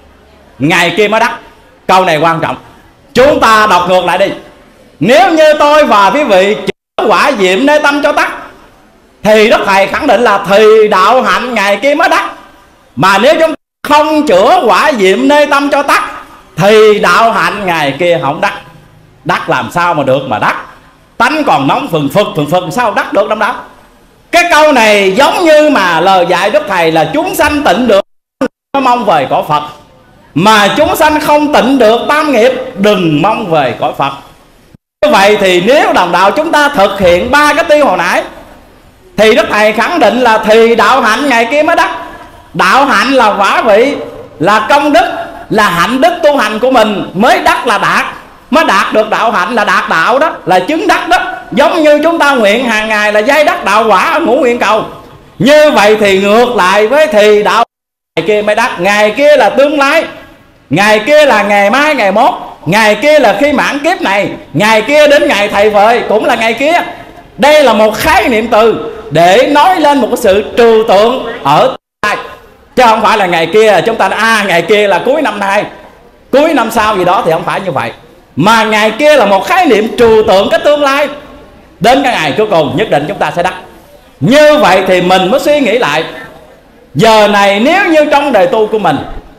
ngày kia mới đắc. Câu này quan trọng, chúng ta đọc ngược lại đi. Nếu như tôi và quý vị chữa quả diệm nơi tâm cho tắc, thì Đức Thầy khẳng định là thì đạo hạnh ngày kia mới đắc. Mà nếu chúng ta không chữa quả diệm nơi tâm cho tắc, thì đạo hạnh ngày kia không đắc. Đắc làm sao mà được mà đắc? Tánh còn nóng phừng phực phừng phực sao đắc được, đông đó. Cái câu này giống như mà lời dạy Đức Thầy là chúng sanh tịnh được mới mong về cõi Phật, mà chúng sanh không tịnh được tam nghiệp đừng mong về cõi Phật. Như vậy thì nếu đồng đạo chúng ta thực hiện ba cái tiêu hồi nãy, thì Đức Thầy khẳng định là thì đạo hạnh ngày kia mới đắc. Đạo hạnh là quả vị, là công đức, là hạnh đức tu hành của mình mới đắc, là đạt. Mới đạt được đạo hạnh là đạt đạo đó, là chứng đắc đó. Giống như chúng ta nguyện hàng ngày là giai đắc đạo quả ở ngũ nguyện cầu. Như vậy thì ngược lại với thì đạo ngày kia mới đắc. Ngày kia là tương lai, ngày kia là ngày mai ngày mốt, ngày kia là khi mãn kiếp này, ngày kia đến ngày thầy vời cũng là ngày kia. Đây là một khái niệm từ để nói lên một cái sự trừu tượng ở tương lai, chứ không phải là ngày kia chúng ta à ngày kia là cuối năm nay, cuối năm sau gì đó, thì không phải như vậy. Mà ngày kia là một khái niệm trừu tượng cái tương lai, đến cái ngày cuối cùng nhất định chúng ta sẽ đắc. Như vậy thì mình mới suy nghĩ lại, giờ này nếu như trong đời tu của mình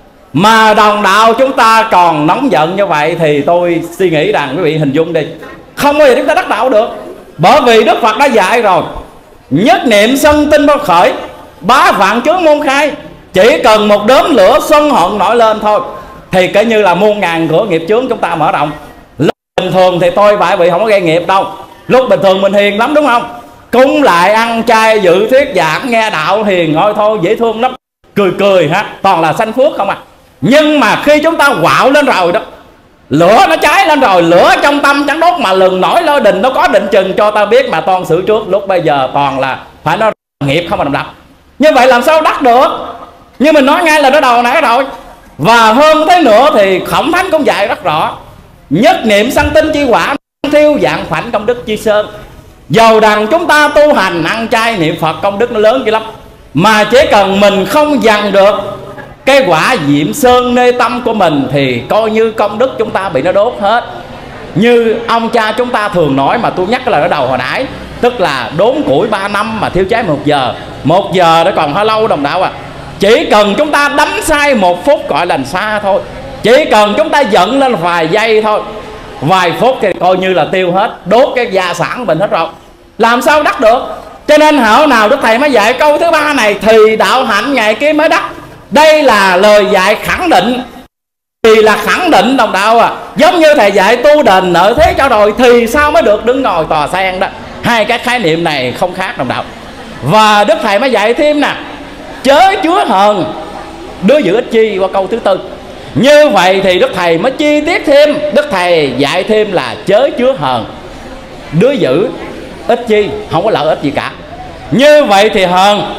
mà đồng đạo chúng ta còn nóng giận như vậy, thì tôi suy nghĩ rằng quý vị hình dung đi, không bao giờ chúng ta đắc đạo được. Bởi vì Đức Phật đã dạy rồi, nhất niệm sân tinh bao khởi, bá vạn chướng môn khai. Chỉ cần một đốm lửa sân hận nổi lên thôi, thì cái như là muôn ngàn cửa nghiệp chướng chúng ta mở rộng. Lúc bình thường thì tôi và quý vị không có gây nghiệp đâu. Lúc bình thường mình hiền lắm đúng không? Cúng lại ăn chay dự thuyết giảng nghe đạo hiền thôi thôi dễ thương lắm, cười cười ha, toàn là sanh phước không à. Nhưng mà khi chúng ta quạo lên rồi đó, lửa nó cháy lên rồi, lửa trong tâm chẳng đốt mà lừng nổi lôi đình, nó có định chừng cho ta biết mà toàn xử trước. Lúc bây giờ toàn là phải nó nghiệp không mà đồng đập. Như vậy làm sao đắc được? Như mình nói ngay là nó đầu nãy rồi. Và hơn thế nữa thì Khổng Thánh cũng dạy rất rõ, nhất niệm sanh tinh chi quả, thiêu dạng phảnh công đức chi sơn. Dầu rằng chúng ta tu hành ăn chay niệm Phật công đức nó lớn kia lắm, mà chỉ cần mình không dằn được cái quả diệm sơn nơi tâm của mình, thì coi như công đức chúng ta bị nó đốt hết. Như ông cha chúng ta thường nói, mà tôi nhắc cái lời ở đầu hồi nãy, tức là đốn củi ba năm mà thiêu cháy một giờ. Một giờ nó còn hơi lâu đồng đạo à. Chỉ cần chúng ta đánh sai một phút gọi là xa thôi, chỉ cần chúng ta giận lên vài giây thôi, vài phút thì coi như là tiêu hết, đốt cái gia sản mình hết rồi. Làm sao đắc được? Cho nên hảo nào Đức Thầy mới dạy câu thứ ba này, thì đạo hạnh ngày kia mới đắc. Đây là lời dạy khẳng định, thì là khẳng định đồng đạo à. Giống như Thầy dạy tu đền nợ thế cho rồi, thì sao mới được đứng ngồi tòa sen đó. Hai cái khái niệm này không khác đồng đạo. Và Đức Thầy mới dạy thêm nè, chớ chứa hờn đứa giữ ích chi, qua câu thứ tư. Như vậy thì Đức Thầy mới chi tiết thêm, Đức Thầy dạy thêm là chớ chứa hờn đứa giữ ích chi, không có lợi ích gì cả. Như vậy thì hờn,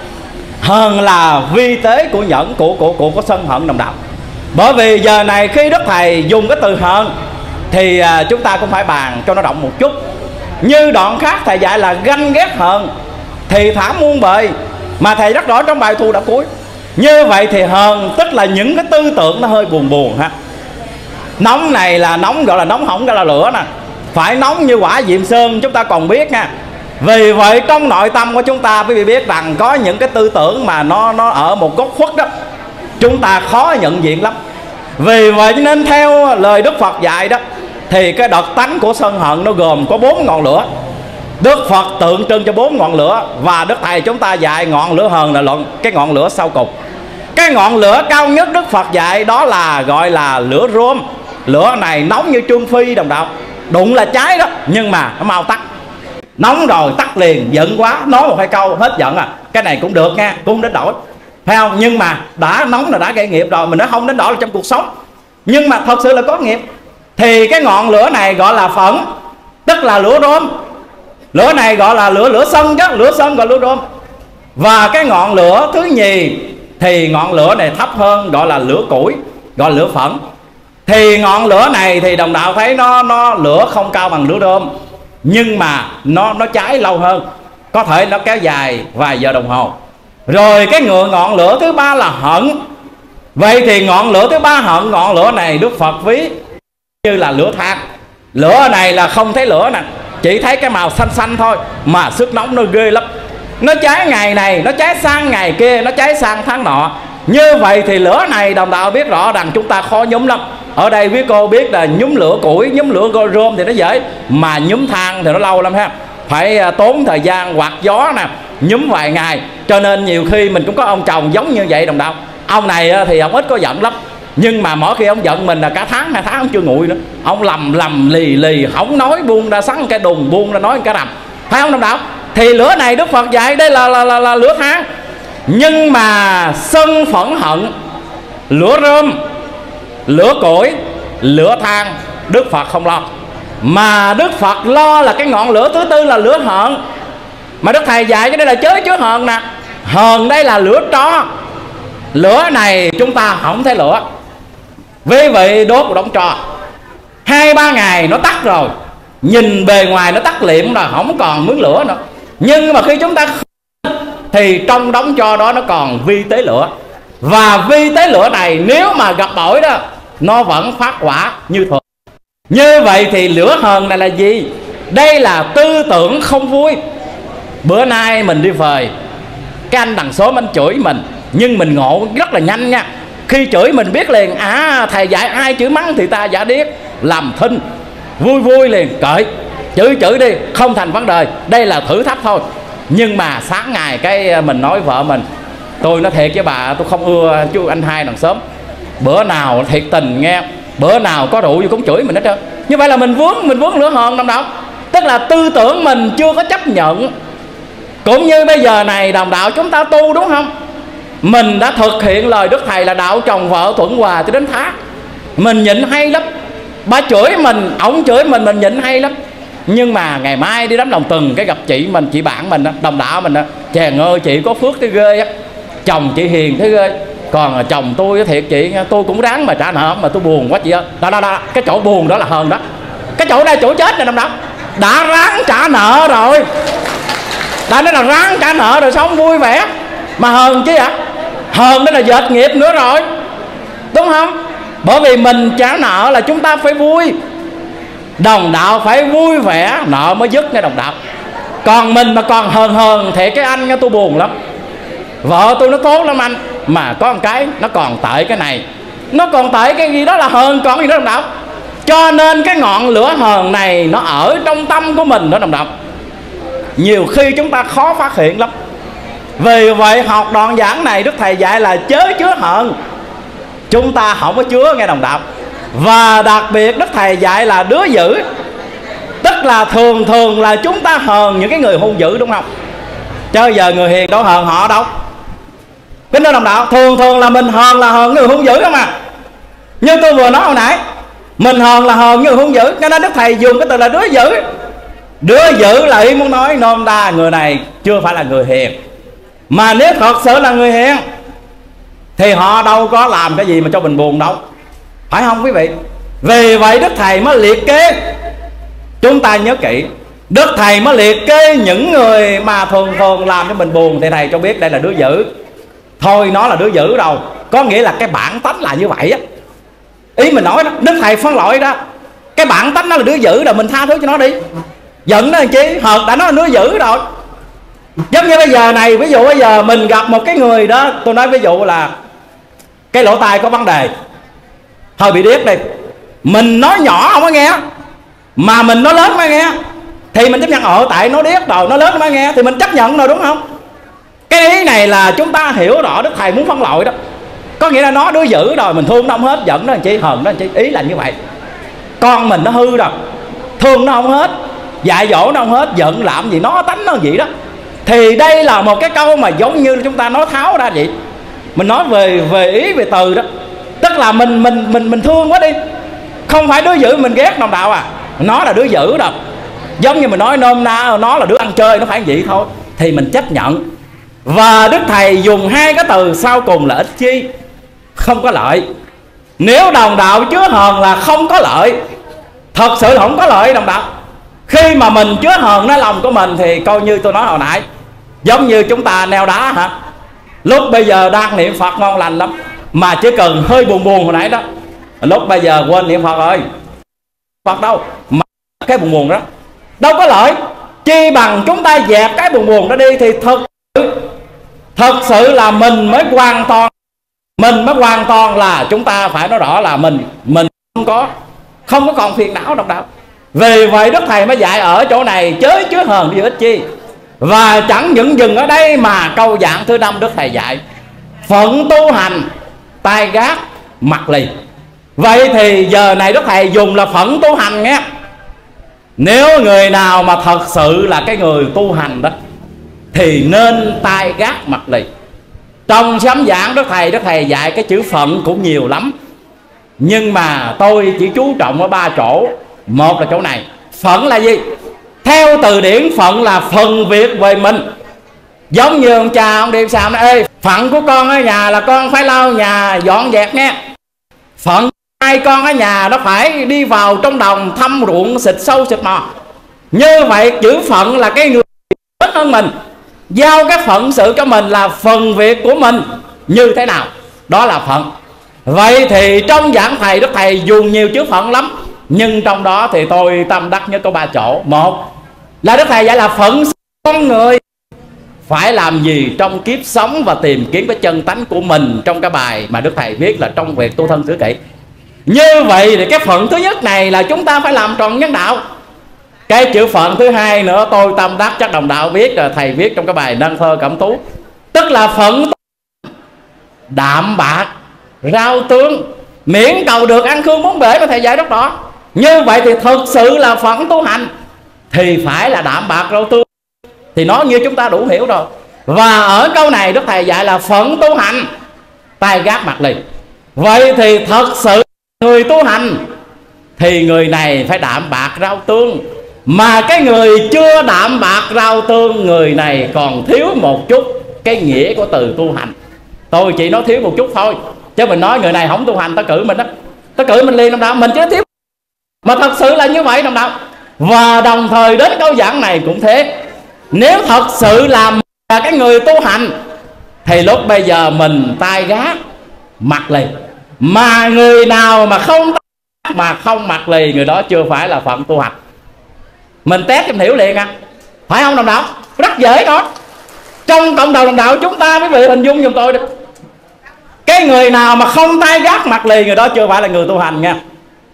hờn là vi tế của nhẫn, của của của có sân hận đồng đạo. Bởi vì giờ này khi Đức Thầy dùng cái từ hờn thì à, chúng ta cũng phải bàn cho nó rộng một chút. Như đoạn khác Thầy dạy là ganh ghét hờn, thì thả muôn bề, mà Thầy rất rõ trong bài thu đã cuối. Như vậy thì hờn tức là những cái tư tưởng nó hơi buồn buồn ha. Nóng này là nóng, gọi là nóng hỏng ra là lửa nè, phải nóng như quả diệm sơn chúng ta còn biết nha. Vì vậy trong nội tâm của chúng ta quý vị biết rằng có những cái tư tưởng mà nó nó ở một góc khuất đó, chúng ta khó nhận diện lắm. Vì vậy nên theo lời Đức Phật dạy đó, thì cái đợt tánh của sân hận nó gồm có bốn ngọn lửa. Đức Phật tượng trưng cho bốn ngọn lửa, và Đức Thầy chúng ta dạy ngọn lửa hờn là luận cái ngọn lửa sau cùng. Cái ngọn lửa cao nhất Đức Phật dạy đó là gọi là lửa rôm. Lửa này nóng như trương phi đồng đạo, đụng là cháy đó, nhưng mà nó mau tắt. Nóng rồi tắt liền, giận quá nói một hai câu hết giận à. Cái này cũng được nha, cũng đến đổi, phải không? Nhưng mà đã nóng là đã gây nghiệp rồi, mình nói không đến đổi là trong cuộc sống, nhưng mà thật sự là có nghiệp. Thì cái ngọn lửa này gọi là phẫn, tức là lửa rôm. Lửa này gọi là lửa lửa sân chứ, lửa sân gọi lửa rôm. Và cái ngọn lửa thứ nhì thì ngọn lửa này thấp hơn, gọi là lửa củi, gọi là lửa phẫn. Thì ngọn lửa này thì đồng đạo thấy nó nó lửa không cao bằng lửa rôm, nhưng mà nó nó cháy lâu hơn, có thể nó kéo dài vài giờ đồng hồ. Rồi cái ngựa ngọn lửa thứ ba là hận. Vậy thì ngọn lửa thứ ba hận, ngọn lửa này Đức Phật ví như là lửa than. Lửa này là không thấy lửa nè, chỉ thấy cái màu xanh xanh thôi, mà sức nóng nó ghê lắm. Nó cháy ngày này, nó cháy sang ngày kia, nó cháy sang tháng nọ. Như vậy thì lửa này đồng đạo biết rõ rằng chúng ta khó nhúm lắm. Ở đây quý cô biết là nhúm lửa củi, nhúm lửa rôm thì nó dễ, mà nhúm than thì nó lâu lắm ha, phải tốn thời gian quạt gió nè, nhúm vài ngày. Cho nên nhiều khi mình cũng có ông chồng giống như vậy đồng đạo. Ông này thì ông ít có giận lắm, nhưng mà mỗi khi ông giận mình là cả tháng hai tháng ông chưa nguội nữa, ông lầm lầm lì lì, không nói buông ra sắn cái đùng, buông ra nói cái rầm, phải không đồng đạo? Thì lửa này Đức Phật dạy đây là, là, là, là lửa than. Nhưng mà sân phẫn hận, lửa rơm, lửa củi, lửa than Đức Phật không lo. Mà Đức Phật lo là cái ngọn lửa thứ tư là lửa hờn. Mà Đức Thầy dạy cái đây là chớ chứa hờn nè. Hờn đây là lửa tro. Lửa này chúng ta không thấy lửa. Vì vậy đốt một đống tro, hai ba ngày nó tắt rồi, nhìn bề ngoài nó tắt liệm rồi, không còn mướn lửa nữa. Nhưng mà khi chúng ta thì trong đống tro đó nó còn vi tế lửa. Và vi tế lửa này nếu mà gặp bội đó, nó vẫn phát quả như thường. Như vậy thì lửa hờn này là gì? Đây là tư tưởng không vui. Bữa nay mình đi về, cái anh đằng xóm anh chửi mình, nhưng mình ngộ rất là nhanh nha. Khi chửi mình biết liền, à thầy dạy ai chửi mắng thì ta giả điếc, làm thinh, vui vui liền, cởi chửi chửi đi, không thành vấn đề. Đây là thử thách thôi. Nhưng mà sáng ngày cái mình nói vợ mình, tôi nói thiệt với bà, tôi không ưa chú anh hai đằng xóm. Bữa nào thiệt tình nghe, bữa nào có rượu gì cũng chửi mình hết trơn. Như vậy là mình vướng, mình vướng lửa hờn đồng đạo. Tức là tư tưởng mình chưa có chấp nhận. Cũng như bây giờ này đồng đạo chúng ta tu đúng không? Mình đã thực hiện lời Đức Thầy là đạo chồng vợ thuận hòa cho đến thác. Mình nhịn hay lắm. Bà chửi mình, ổng chửi mình, mình nhịn hay lắm. Nhưng mà ngày mai đi đám đồng tuần cái gặp chị mình, chị bạn mình đồng đạo mình đó, chàng ơi chị có phước thế ghê á, chồng chị hiền thế ghê. Còn chồng tôi thiệt chị, tôi cũng ráng mà trả nợ mà tôi buồn quá chị ơi. Đó, đó, đó, cái chỗ buồn đó là hờn đó. Cái chỗ đây chỗ chết này đồng đạo. Đã ráng trả nợ rồi, đã nói là ráng trả nợ rồi sống vui vẻ mà hờn chứ ạ? À? Hờn đó là dệt nghiệp nữa rồi, đúng không? Bởi vì mình trả nợ là chúng ta phải vui. Đồng đạo phải vui vẻ nợ mới dứt nha đồng đạo. Còn mình mà còn hờn hờn thì cái anh tôi buồn lắm. Vợ tôi nó tốt lắm anh, mà có một cái nó còn tệ cái này, nó còn tệ cái gì đó là hờn, còn gì đó đồng đạo. Cho nên cái ngọn lửa hờn này nó ở trong tâm của mình đó đồng đạo. Nhiều khi chúng ta khó phát hiện lắm. Vì vậy học đoạn giảng này Đức Thầy dạy là chớ chứa hờn. Chúng ta không có chứa nghe đồng đạo. Và đặc biệt Đức Thầy dạy là đứa dữ. Tức là thường thường là chúng ta hờn những cái người hung dữ đúng không? Chứ giờ người hiền đâu hờn họ đâu. Kính thưa đồng đạo, thường thường là mình hờn là hờn người hung dữ không à. Như tôi vừa nói hồi nãy, mình hờn là hờn người hung dữ. Cho nên Đức Thầy dùng cái từ là đứa dữ. Đứa dữ là ý muốn nói nôm đa người này chưa phải là người hiền. Mà nếu thật sự là người hiền thì họ đâu có làm cái gì mà cho mình buồn đâu, phải không quý vị? Vì vậy Đức Thầy mới liệt kê, chúng ta nhớ kỹ, Đức Thầy mới liệt kê những người mà thường thường làm cho mình buồn thì Thầy cho biết đây là đứa dữ. Thôi nó là đứa dữ đâu, có nghĩa là cái bản tánh là như vậy á. Ý mình nói đó, Đức Thầy phân loại đó, cái bản tánh nó là đứa dữ rồi, mình tha thứ cho nó đi. Giận nó làm chi, hờn đã nói là đứa dữ rồi. Giống như bây giờ này, ví dụ bây giờ mình gặp một cái người đó, tôi nói ví dụ là cái lỗ tai có vấn đề, hơi bị điếc đi, mình nói nhỏ không có nghe, mà mình nói lớn mới nghe, thì mình chấp nhận ở tại nó điếc rồi, nó lớn mới nghe, thì mình chấp nhận rồi đúng không? Cái ý này là chúng ta hiểu rõ Đức Thầy muốn phân loại đó. Có nghĩa là nó đứa dữ rồi, mình thương nó không hết, giận nó làm chi, hờn nó làm chi. Ý là như vậy. Con mình nó hư rồi, thương nó không hết, dạy dỗ nó không hết, giận làm gì nó tánh nó vậy đó. Thì đây là một cái câu mà giống như chúng ta nói tháo ra vậy. Mình nói về về ý về từ đó. Tức là mình mình mình mình thương quá đi. Không phải đứa dữ mình ghét đồng đạo à, nó là đứa dữ đâu. Giống như mình nói nôm na nó là đứa ăn chơi, nó phải vậy thôi. Thì mình chấp nhận. Và Đức Thầy dùng hai cái từ sau cùng là ích chi, không có lợi. Nếu đồng đạo chứa hờn là không có lợi, thật sự không có lợi đồng đạo. Khi mà mình chứa hờn nơi lòng của mình thì coi như tôi nói hồi nãy, giống như chúng ta neo đá hả. Lúc bây giờ đang niệm Phật ngon lành lắm, mà chỉ cần hơi buồn buồn hồi nãy đó, lúc bây giờ quên niệm Phật rồi, Phật đâu mà cái buồn buồn đó đâu có lợi. Chi bằng chúng ta dẹp cái buồn buồn đó đi. Thì thật thật sự là mình mới hoàn toàn, mình mới hoàn toàn là chúng ta phải nói rõ là mình mình không có không có còn phiền não đồng đạo. Vì vậy Đức Thầy mới dạy ở chỗ này chớ chứa hờn điều ích chi. Và chẳng những dừng ở đây mà câu giảng thứ năm Đức Thầy dạy phận tu hành tay gác mặt lì. Vậy thì giờ này Đức Thầy dùng là phận tu hành nghe. Nếu người nào mà thật sự là cái người tu hành đó thì nên tay gác mặt lì. Trong sấm giảng Đức Thầy, Đức Thầy dạy cái chữ phận cũng nhiều lắm, nhưng mà tôi chỉ chú trọng ở ba chỗ. Một là chỗ này, phận là gì? Theo từ điển phận là phần việc về mình. Giống như ông cha ông đi sao nói: ê, phận của con ở nhà là con phải lau nhà dọn dẹp nghe. Phận hai con ở nhà nó phải đi vào trong đồng thăm ruộng xịt sâu xịt mò. Như vậy chữ phận là cái người lớn hơn mình, giao cái phận sự cho mình là phần việc của mình như thế nào, đó là phận. Vậy thì trong giảng Thầy, Đức Thầy dùng nhiều chữ phận lắm, nhưng trong đó thì tôi tâm đắc nhất có ba chỗ. Một là Đức Thầy dạy là phận con người phải làm gì trong kiếp sống và tìm kiếm cái chân tánh của mình, trong cái bài mà Đức Thầy viết là trong việc tu thân xử kỷ. Như vậy thì cái phận thứ nhất này là chúng ta phải làm tròn nhân đạo. Cái chữ phận thứ hai nữa tôi tâm đắc chắc đồng đạo biết rồi, Thầy viết trong cái bài Nâng Thơ Cẩm Tú. Tức là phận đạm bạc rau tương, miễn cầu được ăn khương bốn bể mà Thầy dạy rất rõ. Như vậy thì thực sự là phận tu hành thì phải là đạm bạc rau tương, thì nói như chúng ta đủ hiểu rồi. Và ở câu này Đức Thầy dạy là phận tu hành tay gác mặt lì. Vậy thì thật sự người tu hành thì người này phải đạm bạc rau tương. Mà cái người chưa đạm bạc rau tương, người này còn thiếu một chút cái nghĩa của từ tu hành. Tôi chỉ nói thiếu một chút thôi, chứ mình nói người này không tu hành ta cử mình đó, ta cử mình liền đồng đạo, mình chứ thiếu. Mà thật sự là như vậy đồng đạo. Và đồng thời đến câu giảng này cũng thế. Nếu thật sự là cái người tu hành thì lúc bây giờ mình tay gác mặt lì. Mà người nào mà không mà không mặt lì, người đó chưa phải là phận tu hành. Mình test em hiểu liền à, phải không đồng đạo? Rất dễ đó. Trong cộng đồng đồng đạo chúng ta quý vị hình dung giùm tôi được, cái người nào mà không tay gác mặt lì, người đó chưa phải là người tu hành nha.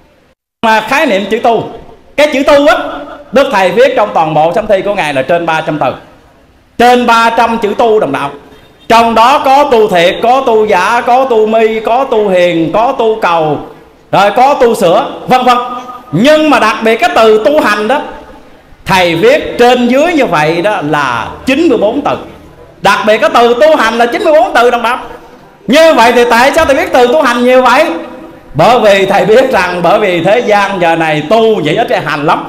Mà khái niệm chữ tu, cái chữ tu á, Đức Thầy viết trong toàn bộ sấm thi của Ngài là trên ba trăm từ, trên ba trăm chữ tu đồng đạo. Trong đó có tu thiệt, có tu giả, có tu mi, có tu hiền, có tu cầu, rồi có tu sửa, vân vân. Nhưng mà đặc biệt cái từ tu hành đó, Thầy viết trên dưới như vậy đó là chín mươi bốn từ. Đặc biệt cái từ tu hành là chín mươi bốn từ đồng đạo. Như vậy thì tại sao Thầy viết từ tu hành nhiều vậy? Bởi vì Thầy biết rằng bởi vì thế gian giờ này tu vậy ít cái hành lắm.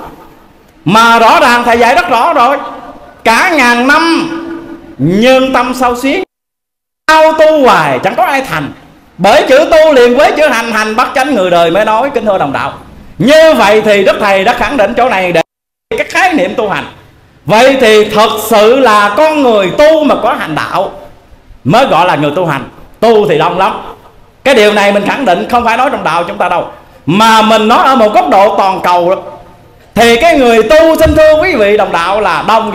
Mà rõ ràng Thầy dạy rất rõ rồi, cả ngàn năm nhân tâm sâu xuyến, sao tu hoài chẳng có ai thành. Bởi chữ tu liền với chữ hành, hành bắt chánh người đời mới nói, kính thưa đồng đạo. Như vậy thì Đức Thầy đã khẳng định chỗ này để cái khái niệm tu hành. Vậy thì thật sự là con người tu mà có hành đạo mới gọi là người tu hành. Tu thì đông lắm, cái điều này mình khẳng định không phải nói trong đạo chúng ta đâu, mà mình nói ở một góc độ toàn cầu đó. Thì cái người tu xin thưa quý vị đồng đạo là đông,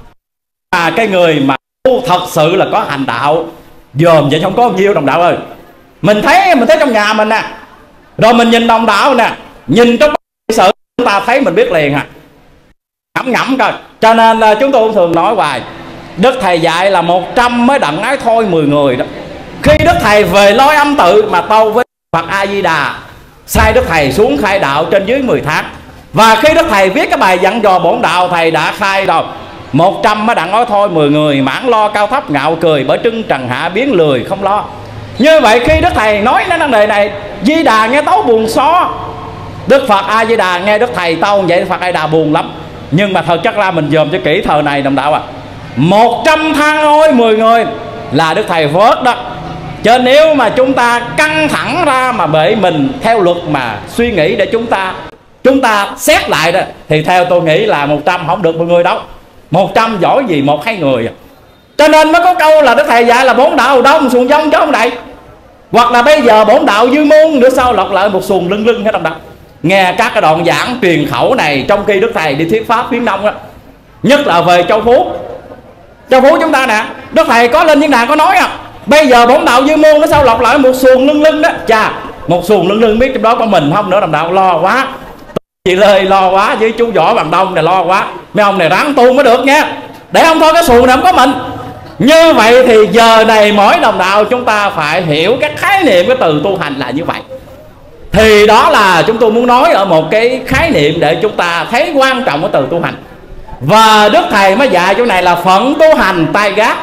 mà cái người mà tu thật sự là có hành đạo dòm vậy không có nhiêu đồng đạo ơi. Mình thấy mình thấy trong nhà mình nè, rồi mình nhìn đồng đạo nè, nhìn trong sự chúng ta thấy mình biết liền à, ngẫm ngẫm coi. Cho nên chúng tôi cũng thường nói hoài, Đức Thầy dạy là một trăm mới đặng ái thôi mười người đó. Khi khi Đức Thầy về lôi âm tự mà tâu với Phật A Di Đà, sai Đức Thầy xuống khai đạo trên dưới mười tháng. Và khi Đức Thầy viết cái bài dặn dò bổn đạo, Thầy đã khai rồi. Một trăm mới đặng nói thôi, mười người mãn lo cao thấp ngạo cười, bởi trưng trần hạ biến lười không lo. Như vậy khi Đức Thầy nói đến vấn đề này, Di Đà nghe tấu buồn xó. Đức Phật A Di Đà nghe Đức Thầy tâu vậy, Phật A Di Đà buồn lắm. Nhưng mà thật chất ra mình dòm cho kỹ thời này đồng đạo à, một trăm than ôi mười người là Đức Thầy vớt đó. Chứ nếu mà chúng ta căng thẳng ra mà bởi mình theo luật mà suy nghĩ để chúng ta Chúng ta xét lại đó, thì theo tôi nghĩ là một trăm không được mười người đâu. Một trăm giỏi gì một hai người. Cho nên mới có câu là Đức Thầy dạy là bốn đạo đông xuồng dông chứ không đầy. Hoặc là bây giờ bốn đạo dư môn nữa sau lọc lại một xuồng lưng lưng hết đồng đạo. Nghe các cái đoạn giảng truyền khẩu này trong khi Đức Thầy đi thuyết pháp khuyến đông đó, nhất là về Châu Phú. Châu Phú chúng ta nè, Đức Thầy có lên diễn đàn có nói à, bây giờ bốn đạo dư môn nó sao lọc lại một xuồng lưng lưng đó. Chà, một xuồng lưng lưng biết trong đó có mình không nữa đồng đạo, lo quá. Chị Lê lo quá, với chú Võ Bằng Đông này lo quá. Mấy ông này ráng tu mới được nha, để không thôi cái xuồng này không có mình. Như vậy thì giờ này mỗi đồng đạo chúng ta phải hiểu các khái niệm cái từ tu hành là như vậy. Thì đó là chúng tôi muốn nói ở một cái khái niệm để chúng ta thấy quan trọng của từ tu hành. Và Đức Thầy mới dạy chỗ này là phận tu hành tay gác.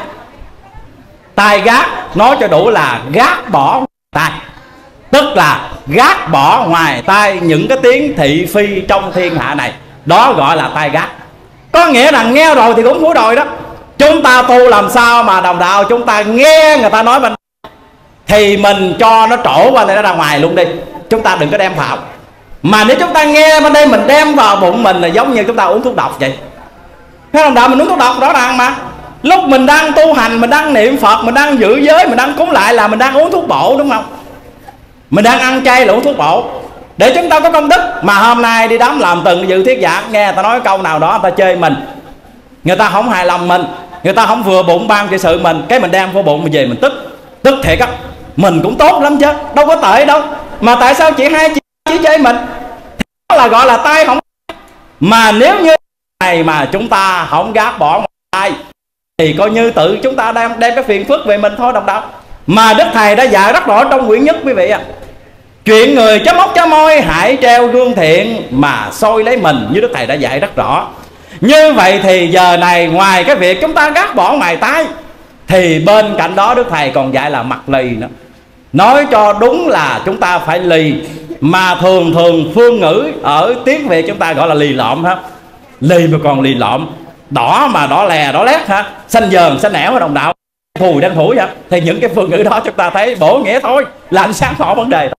Tay gác nói cho đủ là gác bỏ tay, tức là gác bỏ ngoài tai những cái tiếng thị phi trong thiên hạ này. Đó gọi là tay gác. Có nghĩa là nghe rồi thì cũng phủi đòi đó. Chúng ta tu làm sao mà đồng đạo chúng ta nghe người ta nói mình thì mình cho nó trổ qua đây nó ra ngoài luôn đi. Chúng ta đừng có đem vào. Mà nếu chúng ta nghe bên đây mình đem vào bụng mình là giống như chúng ta uống thuốc độc vậy. Thấy đồng đạo mình uống thuốc độc rõ ràng mà. Lúc mình đang tu hành, mình đang niệm Phật, mình đang giữ giới, mình đang cúng lại là mình đang uống thuốc bổ đúng không? Mình đang ăn chay là uống thuốc bổ để chúng ta có công đức. Mà hôm nay đi đám làm từng dự thuyết giảng, nghe người ta nói câu nào đó người ta chê mình, người ta không hài lòng mình, người ta không vừa bụng ban trị sự mình, cái mình đem vô bụng mình về mình tức. Tức thiệt á, mình cũng tốt lắm chứ, đâu có tệ đâu. Mà tại sao chị hai chị chỉ chê mình? Đó là gọi là tay không. Mà nếu như này mà chúng ta không gác bỏ tay thì coi như tự chúng ta đem đem cái phiền phức về mình thôi đồng đạo. Mà Đức Thầy đã dạy rất rõ trong quyển nhất quý vị ạ. Chuyện người chấm móc chấm môi hãy treo gương thiện mà soi lấy mình, như Đức Thầy đã dạy rất rõ. Như vậy thì giờ này ngoài cái việc chúng ta gác bỏ ngoài tay thì bên cạnh đó Đức Thầy còn dạy là mặt lì nữa. Nói cho đúng là chúng ta phải lì. Mà thường thường phương ngữ ở tiếng Việt chúng ta gọi là lì lợm ha. Lì mà còn lì lợm, đỏ mà đỏ lè đỏ lét ha, xanh dờn xanh nẻo đồng đạo, phùi đen phủi vậy. Thì những cái phương ngữ đó chúng ta thấy bổ nghĩa thôi, làm sáng tỏ vấn đề.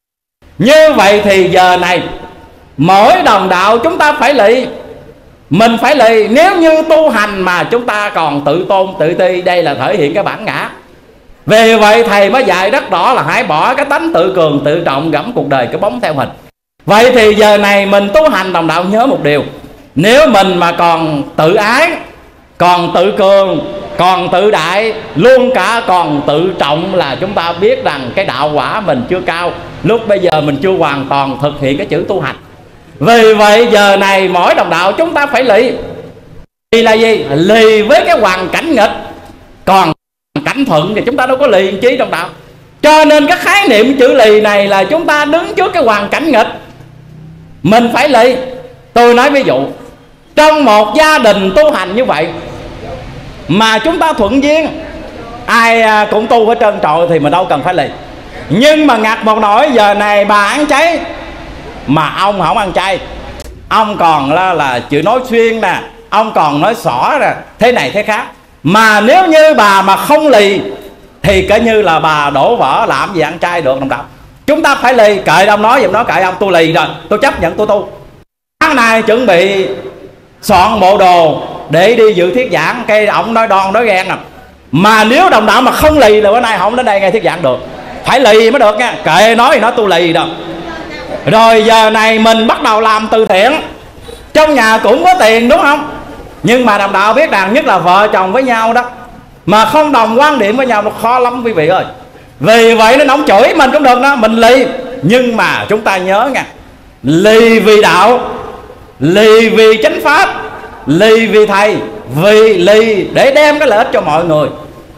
Như vậy thì giờ này mỗi đồng đạo chúng ta phải lì. Mình phải lì. Nếu như tu hành mà chúng ta còn tự tôn tự ti, đây là thể hiện cái bản ngã. Vì vậy Thầy mới dạy rất rõ là hãy bỏ cái tánh tự cường tự trọng, gẫm cuộc đời cái bóng theo hình. Vậy thì giờ này mình tu hành đồng đạo nhớ một điều, nếu mình mà còn tự ái, còn tự cường, còn tự đại, luôn cả còn tự trọng là chúng ta biết rằng cái đạo quả mình chưa cao. Lúc bây giờ mình chưa hoàn toàn thực hiện cái chữ tu hành. Vì vậy giờ này mỗi đồng đạo chúng ta phải lì. Lì là gì? Lì với cái hoàn cảnh nghịch. Còn cảnh thuận thì chúng ta đâu có lì chí đồng đạo. Cho nên cái khái niệm chữ lì này là chúng ta đứng trước cái hoàn cảnh nghịch, mình phải lì. Tôi nói ví dụ, trong một gia đình tu hành như vậy mà chúng ta thuận duyên, ai cũng tu ở trơn trọi thì mình đâu cần phải lì. Nhưng mà ngặt một nỗi giờ này bà ăn chay mà ông không ăn chay, ông còn là, là chữ nói xuyên nè, ông còn nói xỏ nè, thế này thế khác. Mà nếu như bà mà không lì thì coi như là bà đổ vỡ, làm gì ăn chay được đồng đạo. Chúng ta phải lì. Kệ ông nói giùm nó, kệ ông, tôi lì rồi, tôi chấp nhận tôi tu. Tháng này chuẩn bị soạn bộ đồ để đi dự thuyết giảng, cái ông nói đòn nói ghen à. Mà nếu đồng đạo mà không lì là bữa nay không đến đây nghe thuyết giảng được. Phải lì mới được nha. Kệ nói thì nói tôi lì rồi. Rồi giờ này mình bắt đầu làm từ thiện. Trong nhà cũng có tiền đúng không? Nhưng mà đồng đạo biết rằng nhất là vợ chồng với nhau đó, mà không đồng quan điểm với nhau nó khó lắm quý vị ơi. Vì vậy nó nóng chửi mình cũng được đó, mình lì. Nhưng mà chúng ta nhớ nha, lì vì đạo, lì vì chánh pháp, lì vì thầy, vì lì để đem cái lợi ích cho mọi người.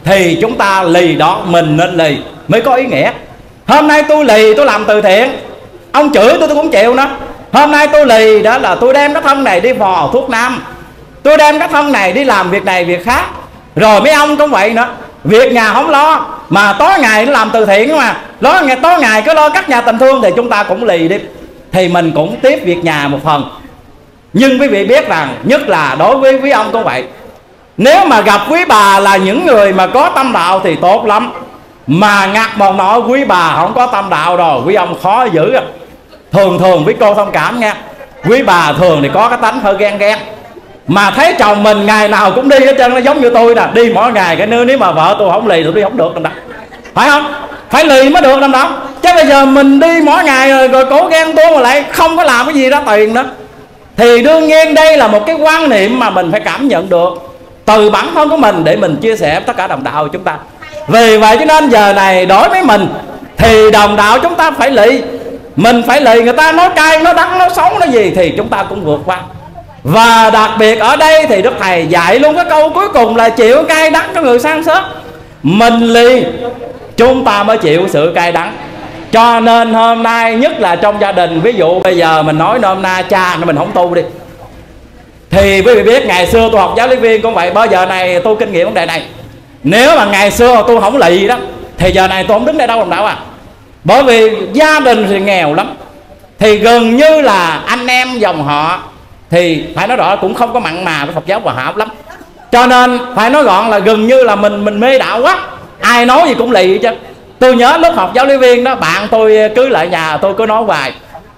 thì chúng ta lì đó, mình nên lì mới có ý nghĩa. Hôm nay tôi lì tôi làm từ thiện, ông chửi tôi tôi cũng chịu nữa. Hôm nay tôi lì đó là tôi đem cái thân này đi vò thuốc nam, tôi đem cái thân này đi làm việc này việc khác. Rồi mấy ông cũng vậy nữa, việc nhà không lo mà tối ngày nó làm từ thiện mà lo ngày tối ngày cứ lo cắt nhà tình thương, thì chúng ta cũng lì đi, thì mình cũng tiếp việc nhà một phần. Nhưng quý vị biết rằng nhất là đối với quý ông cũng vậy, nếu mà gặp quý bà là những người mà có tâm đạo thì tốt lắm, mà ngặt một nỗi quý bà không có tâm đạo rồi quý ông khó giữ. Thường thường với cô thông cảm nha, quý bà thường thì có cái tánh hơi ghen ghen, mà thấy chồng mình ngày nào cũng đi hết trơn, nó giống như tôi nè, đi mỗi ngày cái nữa. Nếu mà vợ tôi không lì tôi đi không được đâu, phải không? Phải lì mới được đâu. Chứ bây giờ mình đi mỗi ngày rồi, rồi cổ ghen tôi mà lại không có làm cái gì ra tiền đó, thì đương nhiên đây là một cái quan niệm mà mình phải cảm nhận được từ bản thân của mình để mình chia sẻ với tất cả đồng đạo của chúng ta. Vì vậy cho nên giờ này đối với mình thì đồng đạo chúng ta phải lì. Mình phải lì, người ta nói cay, nói đắng, nói xấu, nói gì thì chúng ta cũng vượt qua. Và đặc biệt ở đây thì Đức Thầy dạy luôn cái câu cuối cùng là chịu cay đắng cho người sang sớt. Mình lì chúng ta mới chịu sự cay đắng. Cho nên hôm nay nhất là trong gia đình, ví dụ bây giờ mình nói nôm na cha mình không tu đi, thì quý vị biết ngày xưa tôi học giáo lý viên cũng vậy. Bao giờ này tôi kinh nghiệm vấn đề này, nếu mà ngày xưa tôi không lì đó thì giờ này tôi không đứng đây đâu đồng đạo à. Bởi vì gia đình thì nghèo lắm, thì gần như là anh em dòng họ thì phải nói rõ cũng không có mặn mà với Phật giáo Hòa Hợp lắm. Cho nên phải nói gọn là gần như là mình mình mê đạo quá, ai nói gì cũng lì chứ. Tôi nhớ lúc học giáo lý viên đó, bạn tôi cứ lại nhà tôi cứ nói hoài,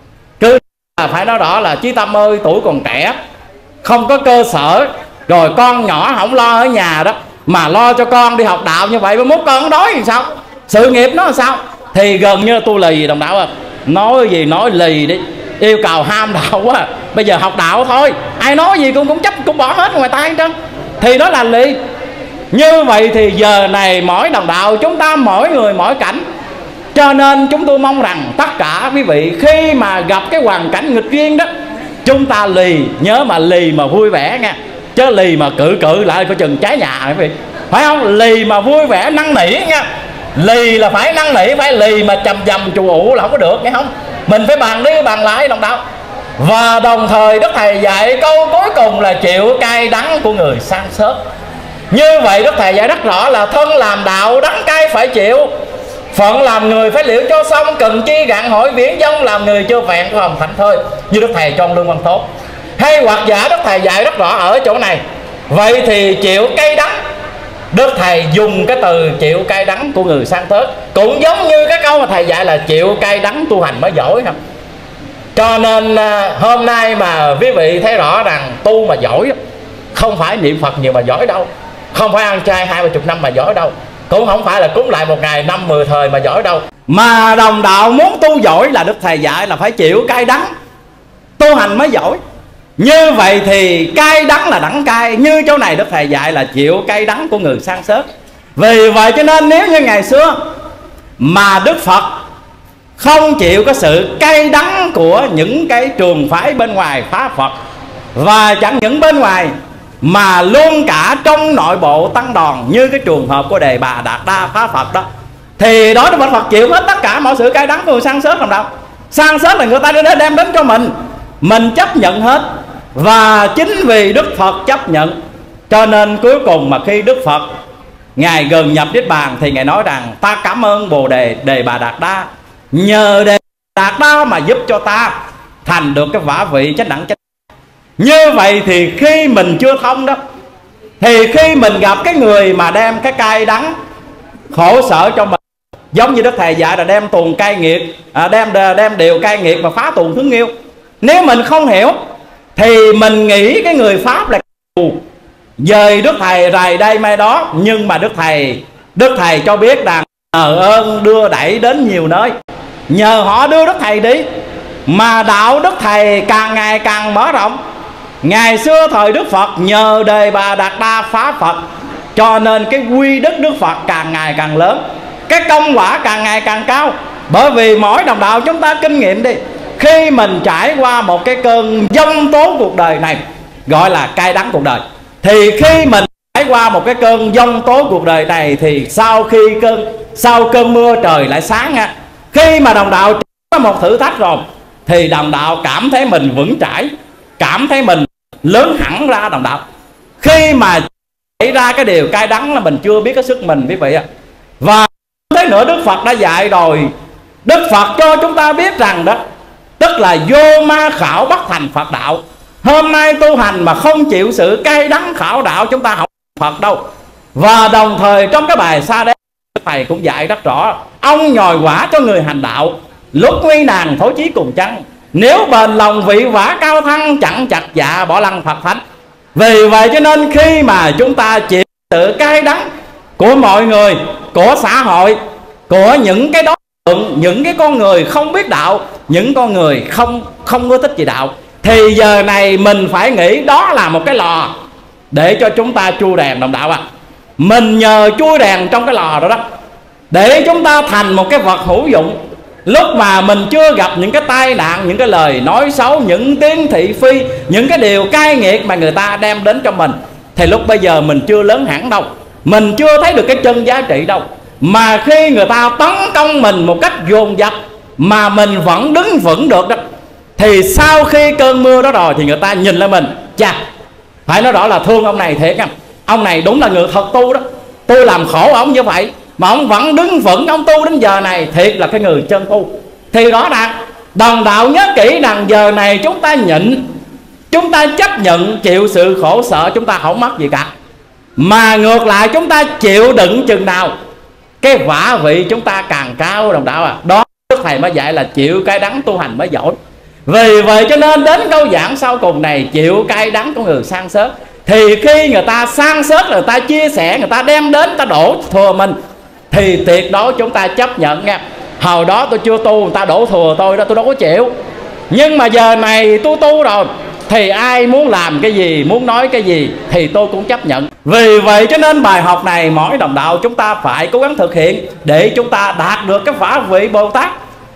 cứ là phải nói rõ là Chí Tâm ơi, tuổi còn trẻ, không có cơ sở, rồi con nhỏ không lo ở nhà đó, mà lo cho con đi học đạo như vậy, mới mốt con đói thì sao, sự nghiệp nó là sao. Thì gần như tôi lì đồng đạo à. Nói gì nói lì đi, yêu cầu ham đạo quá. Bây giờ học đạo thôi, ai nói gì cũng cũng chấp cũng bỏ hết ngoài tay hết trơn, thì đó là lì. Như vậy thì giờ này mỗi đồng đạo chúng ta mỗi người mỗi cảnh. Cho nên chúng tôi mong rằng tất cả quý vị khi mà gặp cái hoàn cảnh nghịch duyên đó, chúng ta lì, nhớ mà lì mà vui vẻ nha, chứ lì mà cự cự lại coi chừng cháy nhà quý vị, phải không? Lì mà vui vẻ năn nỉ nha, lì là phải năn nỉ, phải lì mà chầm chầm chù ụ là không có được, nghe không? Mình phải bàn đi bàn lại đồng đạo. Và đồng thời Đức Thầy dạy câu cuối cùng là chịu cay đắng của người sang sớt. Như vậy Đức Thầy dạy rất rõ là thân làm đạo đắng cay phải chịu, phận làm người phải liệu cho xong, cần chi gạn hỏi viễn vông, làm người chưa vẹn của hồng thạnh thôi, như Đức Thầy trong Lương Văn Tốt. Hay hoặc giả Đức Thầy dạy rất rõ ở chỗ này. Vậy thì chịu cay đắng, Đức Thầy dùng cái từ chịu cay đắng của người sang sớt cũng giống như cái câu mà Thầy dạy là chịu cay đắng tu hành mới giỏi không? Cho nên hôm nay mà quý vị thấy rõ rằng tu mà giỏi không phải niệm Phật nhiều mà giỏi đâu, không phải ăn chay hai ba chục năm mà giỏi đâu, cũng không phải là cúng lại một ngày năm mười thời mà giỏi đâu. Mà đồng đạo muốn tu giỏi là Đức Thầy dạy là phải chịu cay đắng, tu hành mới giỏi. Như vậy thì cay đắng là đắng cay, như chỗ này Đức Thầy dạy là chịu cay đắng của người sang sớt. Vì vậy cho nên nếu như ngày xưa mà Đức Phật không chịu có sự cay đắng của những cái trường phái bên ngoài phá Phật, và chẳng những bên ngoài mà luôn cả trong nội bộ tăng đoàn, như cái trường hợp của Đề Bà Đạt Đa phá Phật đó, thì đó Đức Phật chịu hết tất cả mọi sự cay đắng của người sang sớt làm đâu. Sang sớt là người ta đem đến cho mình, mình chấp nhận hết. Và chính vì Đức Phật chấp nhận, cho nên cuối cùng mà khi Đức Phật Ngài gần nhập Niết Bàn thì Ngài nói rằng ta cảm ơn Bồ Đề Đề Bà Đạt Đa, nhờ Đề Bà Đạt Đa mà giúp cho ta thành được cái vả vị chánh đẳng chánh. Như vậy thì khi mình chưa thông đó, thì khi mình gặp cái người mà đem cái cay đắng khổ sở cho mình, giống như Đức Thầy dạy là đem tuồng cay nghiệt, à, đem đem điều cay nghiệt mà phá tuồng thương yêu. Nếu mình không hiểu thì mình nghĩ cái người Pháp là thù, dời Đức Thầy rày đây mai đó. Nhưng mà Đức Thầy Đức Thầy cho biết rằng nhờ ơn đưa đẩy đến nhiều nơi, nhờ họ đưa Đức Thầy đi mà đạo Đức Thầy càng ngày càng mở rộng. Ngày xưa thời Đức Phật nhờ Đề Bà Đạt Đa phá Phật, cho nên cái quy đức Đức Phật càng ngày càng lớn, cái công quả càng ngày càng cao. Bởi vì mỗi đồng đạo chúng ta kinh nghiệm đi, khi mình trải qua một cái cơn giông tố cuộc đời này, gọi là cay đắng cuộc đời, thì khi mình trải trải qua một cái cơn giông tố cuộc đời này, thì sau khi cơn sau cơn mưa trời lại sáng nha. Khi mà đồng đạo có một thử thách rồi thì đồng đạo cảm thấy mình vững chãi, cảm thấy mình lớn hẳn ra đồng đạo. Khi mà xảy ra cái điều cay đắng là mình chưa biết cái sức mình quý vị ạ. Và thế nữa Đức Phật đã dạy rồi, Đức Phật cho chúng ta biết rằng đó, tức là vô ma khảo bất thành Phật đạo. Hôm nay tu hành mà không chịu sự cay đắng khảo đạo, chúng ta không Phật đâu. Và đồng thời trong cái bài Sa Đéc, thầy cũng dạy rất rõ: ông nhồi quả cho người hành đạo, lúc nguy nàng thối chí cùng chăng. Nếu bền lòng vị quả cao thăng, chẳng chặt dạ bỏ lăng Phật thánh. Vì vậy cho nên khi mà chúng ta chịu sự cay đắng của mọi người, của xã hội, của những cái đối tượng, những cái con người không biết đạo, những con người không không có thích gì đạo, thì giờ này mình phải nghĩ đó là một cái lò để cho chúng ta chui đèn đồng đạo ạ. À. Mình nhờ chui đèn trong cái lò đó đó, để chúng ta thành một cái vật hữu dụng. Lúc mà mình chưa gặp những cái tai nạn, những cái lời nói xấu, những tiếng thị phi, những cái điều cay nghiệt mà người ta đem đến cho mình, thì lúc bây giờ mình chưa lớn hẳn đâu, mình chưa thấy được cái chân giá trị đâu. Mà khi người ta tấn công mình một cách dồn dập mà mình vẫn đứng vững được đó, thì sau khi cơn mưa đó rồi thì người ta nhìn lên mình, chà, phải nói rõ là thương ông này thiệt nha, ông này đúng là người thật tu đó, tôi làm khổ ông như vậy mà ông vẫn đứng vững, ông tu đến giờ này, thiệt là cái người chân tu. Thì rõ ràng đồng đạo nhớ kỹ rằng giờ này chúng ta nhịn, chúng ta chấp nhận chịu sự khổ sở, chúng ta không mất gì cả. Mà ngược lại chúng ta chịu đựng chừng nào, cái vả vị chúng ta càng cao đồng đạo à. Đó Đức Thầy mới dạy là chịu cay đắng tu hành mới giỏi. Vì vậy cho nên đến câu giảng sau cùng này, chịu cay đắng của người sang sớt. Thì khi người ta sang sớt, người ta chia sẻ, người ta đem đến, người ta đổ thừa mình, thì tuyệt đối chúng ta chấp nhận nha. Hồi đó tôi chưa tu, người ta đổ thừa tôi đó, tôi đâu có chịu. Nhưng mà giờ này tôi tu rồi, thì ai muốn làm cái gì, muốn nói cái gì thì tôi cũng chấp nhận. Vì vậy cho nên bài học này mỗi đồng đạo chúng ta phải cố gắng thực hiện để chúng ta đạt được cái phả vị Bồ Tát.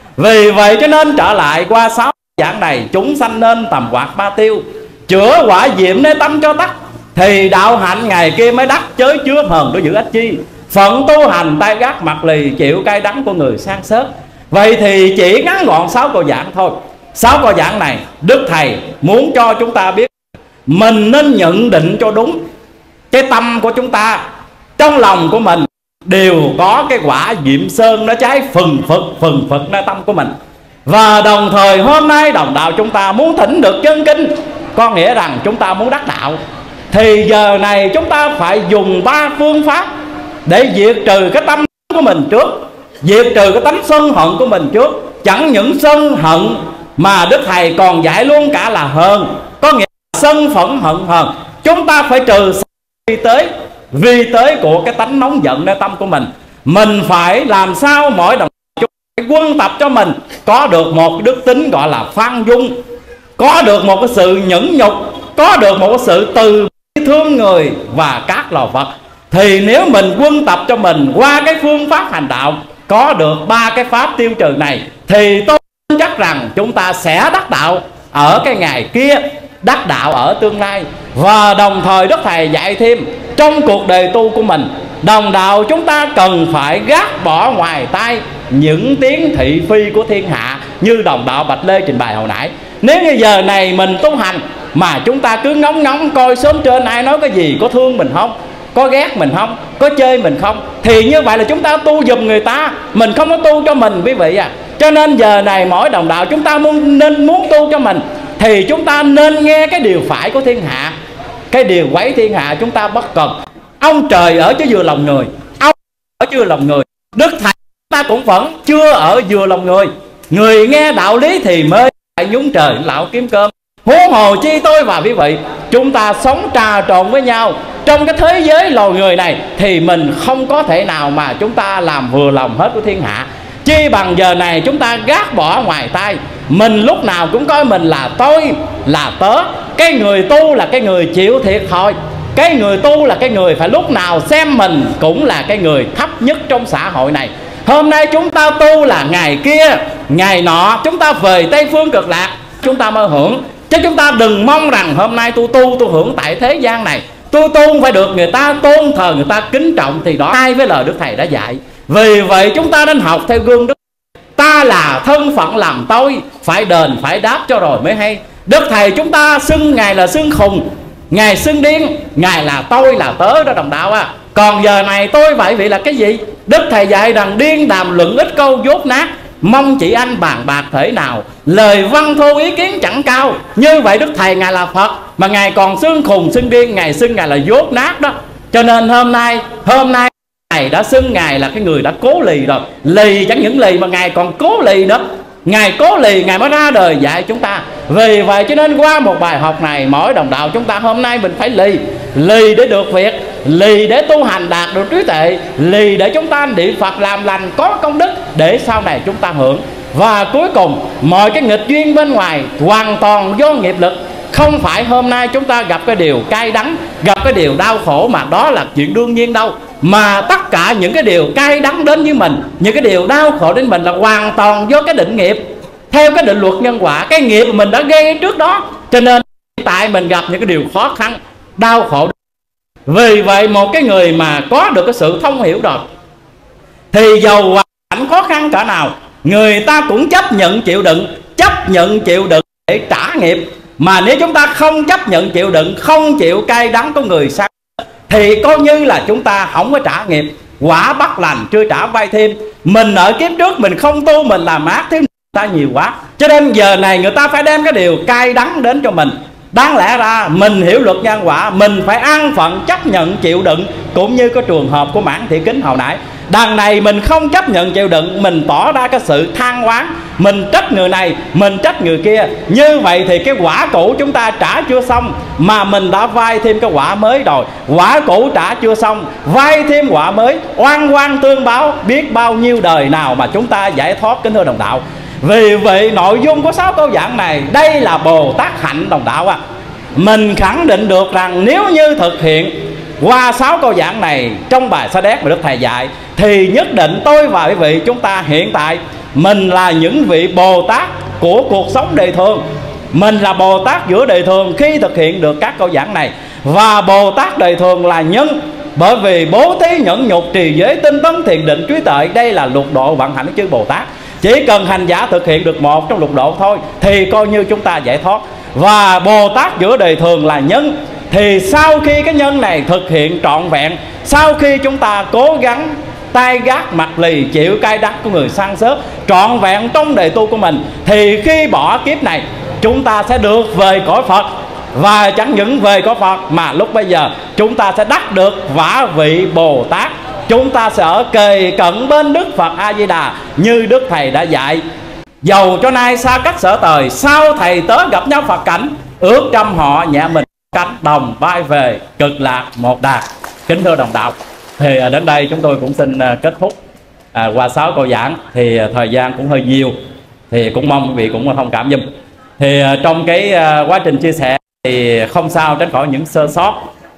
Vì vậy cho nên trở lại qua sáu giảng này, chúng sanh nên tầm quạt ba tiêu, chữa quả diệm nơi tâm cho tắt, thì đạo hạnh ngày kia mới đắc, chới chứa hờn đối giữ ích chi. Phận tu hành tay gác mặt lì, chịu cay đắng của người sang sớt. Vậy thì chỉ ngắn gọn sáu câu giảng thôi. Sáu câu giảng này Đức Thầy muốn cho chúng ta biết mình nên nhận định cho đúng. Cái tâm của chúng ta, trong lòng của mình đều có cái quả diệm sơn nó cháy phừng phực phừng phực nơi tâm của mình. Và đồng thời hôm nay đồng đạo chúng ta muốn thỉnh được chân kinh, có nghĩa rằng chúng ta muốn đắc đạo, thì giờ này chúng ta phải dùng ba phương pháp để diệt trừ cái tâm của mình trước, diệt trừ cái tánh sân hận của mình trước. Chẳng những sân hận mà Đức Thầy còn dạy luôn cả là hờn, có nghĩa là sân phẫn hận hờn. Chúng ta phải trừ vi tế, vi tế của cái tánh nóng giận nơi tâm của mình. Mình phải làm sao mỗi đồng chúng phải quân tập cho mình có được một đức tính gọi là khoan dung, có được một cái sự nhẫn nhục, có được một cái sự từ bi thương người và các loài vật. Thì nếu mình quân tập cho mình qua cái phương pháp hành đạo, có được ba cái pháp tiêu trừ này, thì tôi tin chắc rằng chúng ta sẽ đắc đạo ở cái ngày kia, đắc đạo ở tương lai. Và đồng thời Đức Thầy dạy thêm, trong cuộc đời tu của mình, đồng đạo chúng ta cần phải gác bỏ ngoài tai những tiếng thị phi của thiên hạ, như đồng đạo Bạch Lê trình bày hồi nãy. Nếu như giờ này mình tu hành mà chúng ta cứ ngóng ngóng coi sớm trên ai nói cái gì, có thương mình không, có ghét mình không, có chơi mình không, thì như vậy là chúng ta tu giùm người ta, mình không có tu cho mình quý vị à. Cho nên giờ này mỗi đồng đạo chúng ta muốn, nên muốn tu cho mình, thì chúng ta nên nghe cái điều phải của thiên hạ, cái điều quấy thiên hạ chúng ta bất cần. Ông trời ở chứ vừa lòng người, ông ở chưa lòng người, Đức Thầy chúng ta cũng vẫn chưa ở vừa lòng người. Người nghe đạo lý thì mê phải nhúng trời lão kiếm cơm, huống hồ chi tôi và quý vị. Chúng ta sống trà trộn với nhau trong cái thế giới loài người này, thì mình không có thể nào mà chúng ta làm vừa lòng hết của thiên hạ. Chi bằng giờ này chúng ta gác bỏ ngoài tai, mình lúc nào cũng coi mình là tôi, là tớ. Cái người tu là cái người chịu thiệt thòi, cái người tu là cái người phải lúc nào xem mình cũng là cái người thấp nhất trong xã hội này. Hôm nay chúng ta tu là ngày kia, ngày nọ chúng ta về Tây Phương Cực Lạc chúng ta mới hưởng. Chứ chúng ta đừng mong rằng hôm nay tu tu tôi hưởng tại thế gian này, Tôi tôn phải được người ta tôn thờ, người ta kính trọng, thì đó ai với lời Đức Thầy đã dạy. Vì vậy chúng ta nên học theo gương Đức. Ta là thân phận làm tôi, phải đền phải đáp cho rồi mới hay. Đức Thầy chúng ta xưng Ngài là xưng khùng, Ngài xưng điên, Ngài là tôi là tớ đó đồng đạo à. Còn giờ này tôi vậy vị là cái gì? Đức Thầy dạy rằng điên đàm luận ít câu dốt nát, mong chị anh bàn bạc thể nào, lời văn thô ý kiến chẳng cao. Như vậy Đức Thầy Ngài là Phật, mà Ngài còn xưng khùng xưng điên, Ngài xưng Ngài là dốt nát đó. Cho nên hôm nay Hôm nay Ngài đã xưng Ngài là cái người đã cố lì rồi. Lì chẳng những lì mà Ngài còn cố lì nữa. Ngài cố lì, Ngài mới ra đời dạy chúng ta. Vì vậy cho nên qua một bài học này, mỗi đồng đạo chúng ta hôm nay mình phải lì. Lì để được việc, lì để tu hành đạt được trí tuệ, lì để chúng ta niệm Phật làm lành có công đức, để sau này chúng ta hưởng. Và cuối cùng mọi cái nghịch duyên bên ngoài hoàn toàn do nghiệp lực. Không phải hôm nay chúng ta gặp cái điều cay đắng, gặp cái điều đau khổ mà đó là chuyện đương nhiên đâu. Mà tất cả những cái điều cay đắng đến với mình, những cái điều đau khổ đến mình là hoàn toàn do cái định nghiệp, theo cái định luật nhân quả, cái nghiệp mà mình đã gây trước đó. Cho nên hiện tại mình gặp những cái điều khó khăn, đau khổ. Vì vậy một cái người mà có được cái sự thông hiểu rồi, thì dầu hoàn cảnh khó khăn cỡ nào, người ta cũng chấp nhận chịu đựng, chấp nhận chịu đựng để trả nghiệp. Mà nếu chúng ta không chấp nhận chịu đựng, không chịu cay đắng của người sang, thì coi như là chúng ta không có trả nghiệp. Quả bắt lành chưa trả vay thêm. Mình ở kiếp trước mình không tu, mình làm ác thêm ta nhiều quá, cho nên giờ này người ta phải đem cái điều cay đắng đến cho mình. Đáng lẽ ra mình hiểu luật nhân quả, mình phải an phận chấp nhận chịu đựng. Cũng như cái trường hợp của Mãn Thị Kính hồi nãy, đằng này mình không chấp nhận chịu đựng, mình tỏ ra cái sự than oán, mình trách người này, mình trách người kia. Như vậy thì cái quả cũ chúng ta trả chưa xong, mà mình đã vay thêm cái quả mới rồi. Quả cũ trả chưa xong, vay thêm quả mới, oan oan tương báo, biết bao nhiêu đời nào mà chúng ta giải thoát, kính thưa đồng đạo. Vì vậy nội dung của sáu câu giảng này, đây là Bồ Tát hạnh đồng đạo à. Mình khẳng định được rằng nếu như thực hiện qua sáu câu giảng này trong bài Sa Đéc mà Đức Thầy dạy, thì nhất định tôi và quý vị chúng ta hiện tại mình là những vị Bồ Tát của cuộc sống đời thường. Mình là Bồ Tát giữa đời thường khi thực hiện được các câu giảng này. Và Bồ Tát đời thường là nhân, bởi vì bố thí nhẫn nhục trì giới tinh tấn thiền định trí tuệ, đây là lục độ vận hành của chư Bồ Tát. Chỉ cần hành giả thực hiện được một trong lục độ thôi thì coi như chúng ta giải thoát. Và Bồ Tát giữa đời thường là nhân, thì sau khi cái nhân này thực hiện trọn vẹn, sau khi chúng ta cố gắng tay gác mặt lì chịu cay đắng của người sang sớt trọn vẹn trong đời tu của mình, thì khi bỏ kiếp này chúng ta sẽ được về cõi Phật. Và chẳng những về cõi Phật mà lúc bây giờ chúng ta sẽ đắc được vả vị Bồ Tát. Chúng ta sẽ ở kề cận bên Đức Phật A Di Đà như Đức Thầy đã dạy. Dầu cho nay xa cách sở tời, sau thầy tớ gặp nhau Phật cảnh, ước trăm họ nhẹ mình cánh đồng bay về cực lạc một đà. Kính thưa đồng đạo, thì đến đây chúng tôi cũng xin kết thúc à, qua sáu câu giảng. Thì thời gian cũng hơi nhiều, thì cũng mong quý vị cũng thông cảm giùm. Thì trong cái quá trình chia sẻ thì không sao tránh khỏi những sơ sót,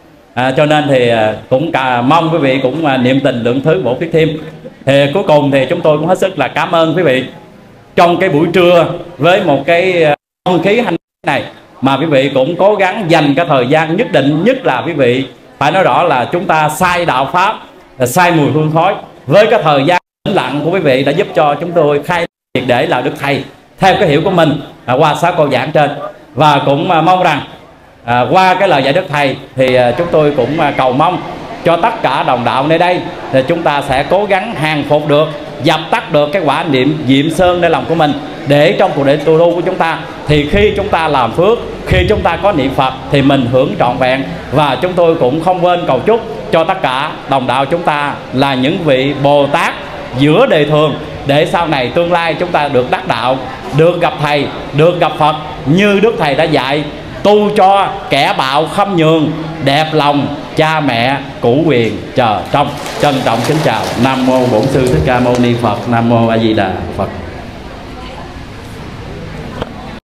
à, cho nên thì cũng cả, mong quý vị cũng niệm tình lượng thứ bổ khuyết thêm. Thì cuối cùng thì chúng tôi cũng hết sức là cảm ơn quý vị trong cái buổi trưa với một cái không khí hành này, mà quý vị cũng cố gắng dành cái thời gian nhất định. Nhất là quý vị phải nói rõ là chúng ta sai đạo pháp, sai mùi hương khói. Với cái thời gian tĩnh lặng của quý vị đã giúp cho chúng tôi khai triệt để là Đức Thầy theo cái hiểu của mình à, qua sáu câu giảng trên. Và cũng à, mong rằng à, qua cái lời dạy Đức Thầy thì à, chúng tôi cũng à, cầu mong cho tất cả đồng đạo nơi đây thì chúng ta sẽ cố gắng hàng phục được, dập tắt được cái quả niệm diệm sơn nơi lòng của mình, để trong cuộc đời tu tu của chúng ta, thì khi chúng ta làm phước, khi chúng ta có niệm Phật thì mình hưởng trọn vẹn. Và chúng tôi cũng không quên cầu chúc cho tất cả đồng đạo chúng ta là những vị Bồ Tát giữa đời thường, để sau này tương lai chúng ta được đắc đạo, được gặp Thầy, được gặp Phật như Đức Thầy đã dạy. Tu cho kẻ bạo khâm nhường, đẹp lòng cha mẹ cửu quyền chờ trong. Trân trọng kính chào. Nam mô Bổn Sư Thích Ca Mâu Ni Phật. Nam mô A Di Đà Phật.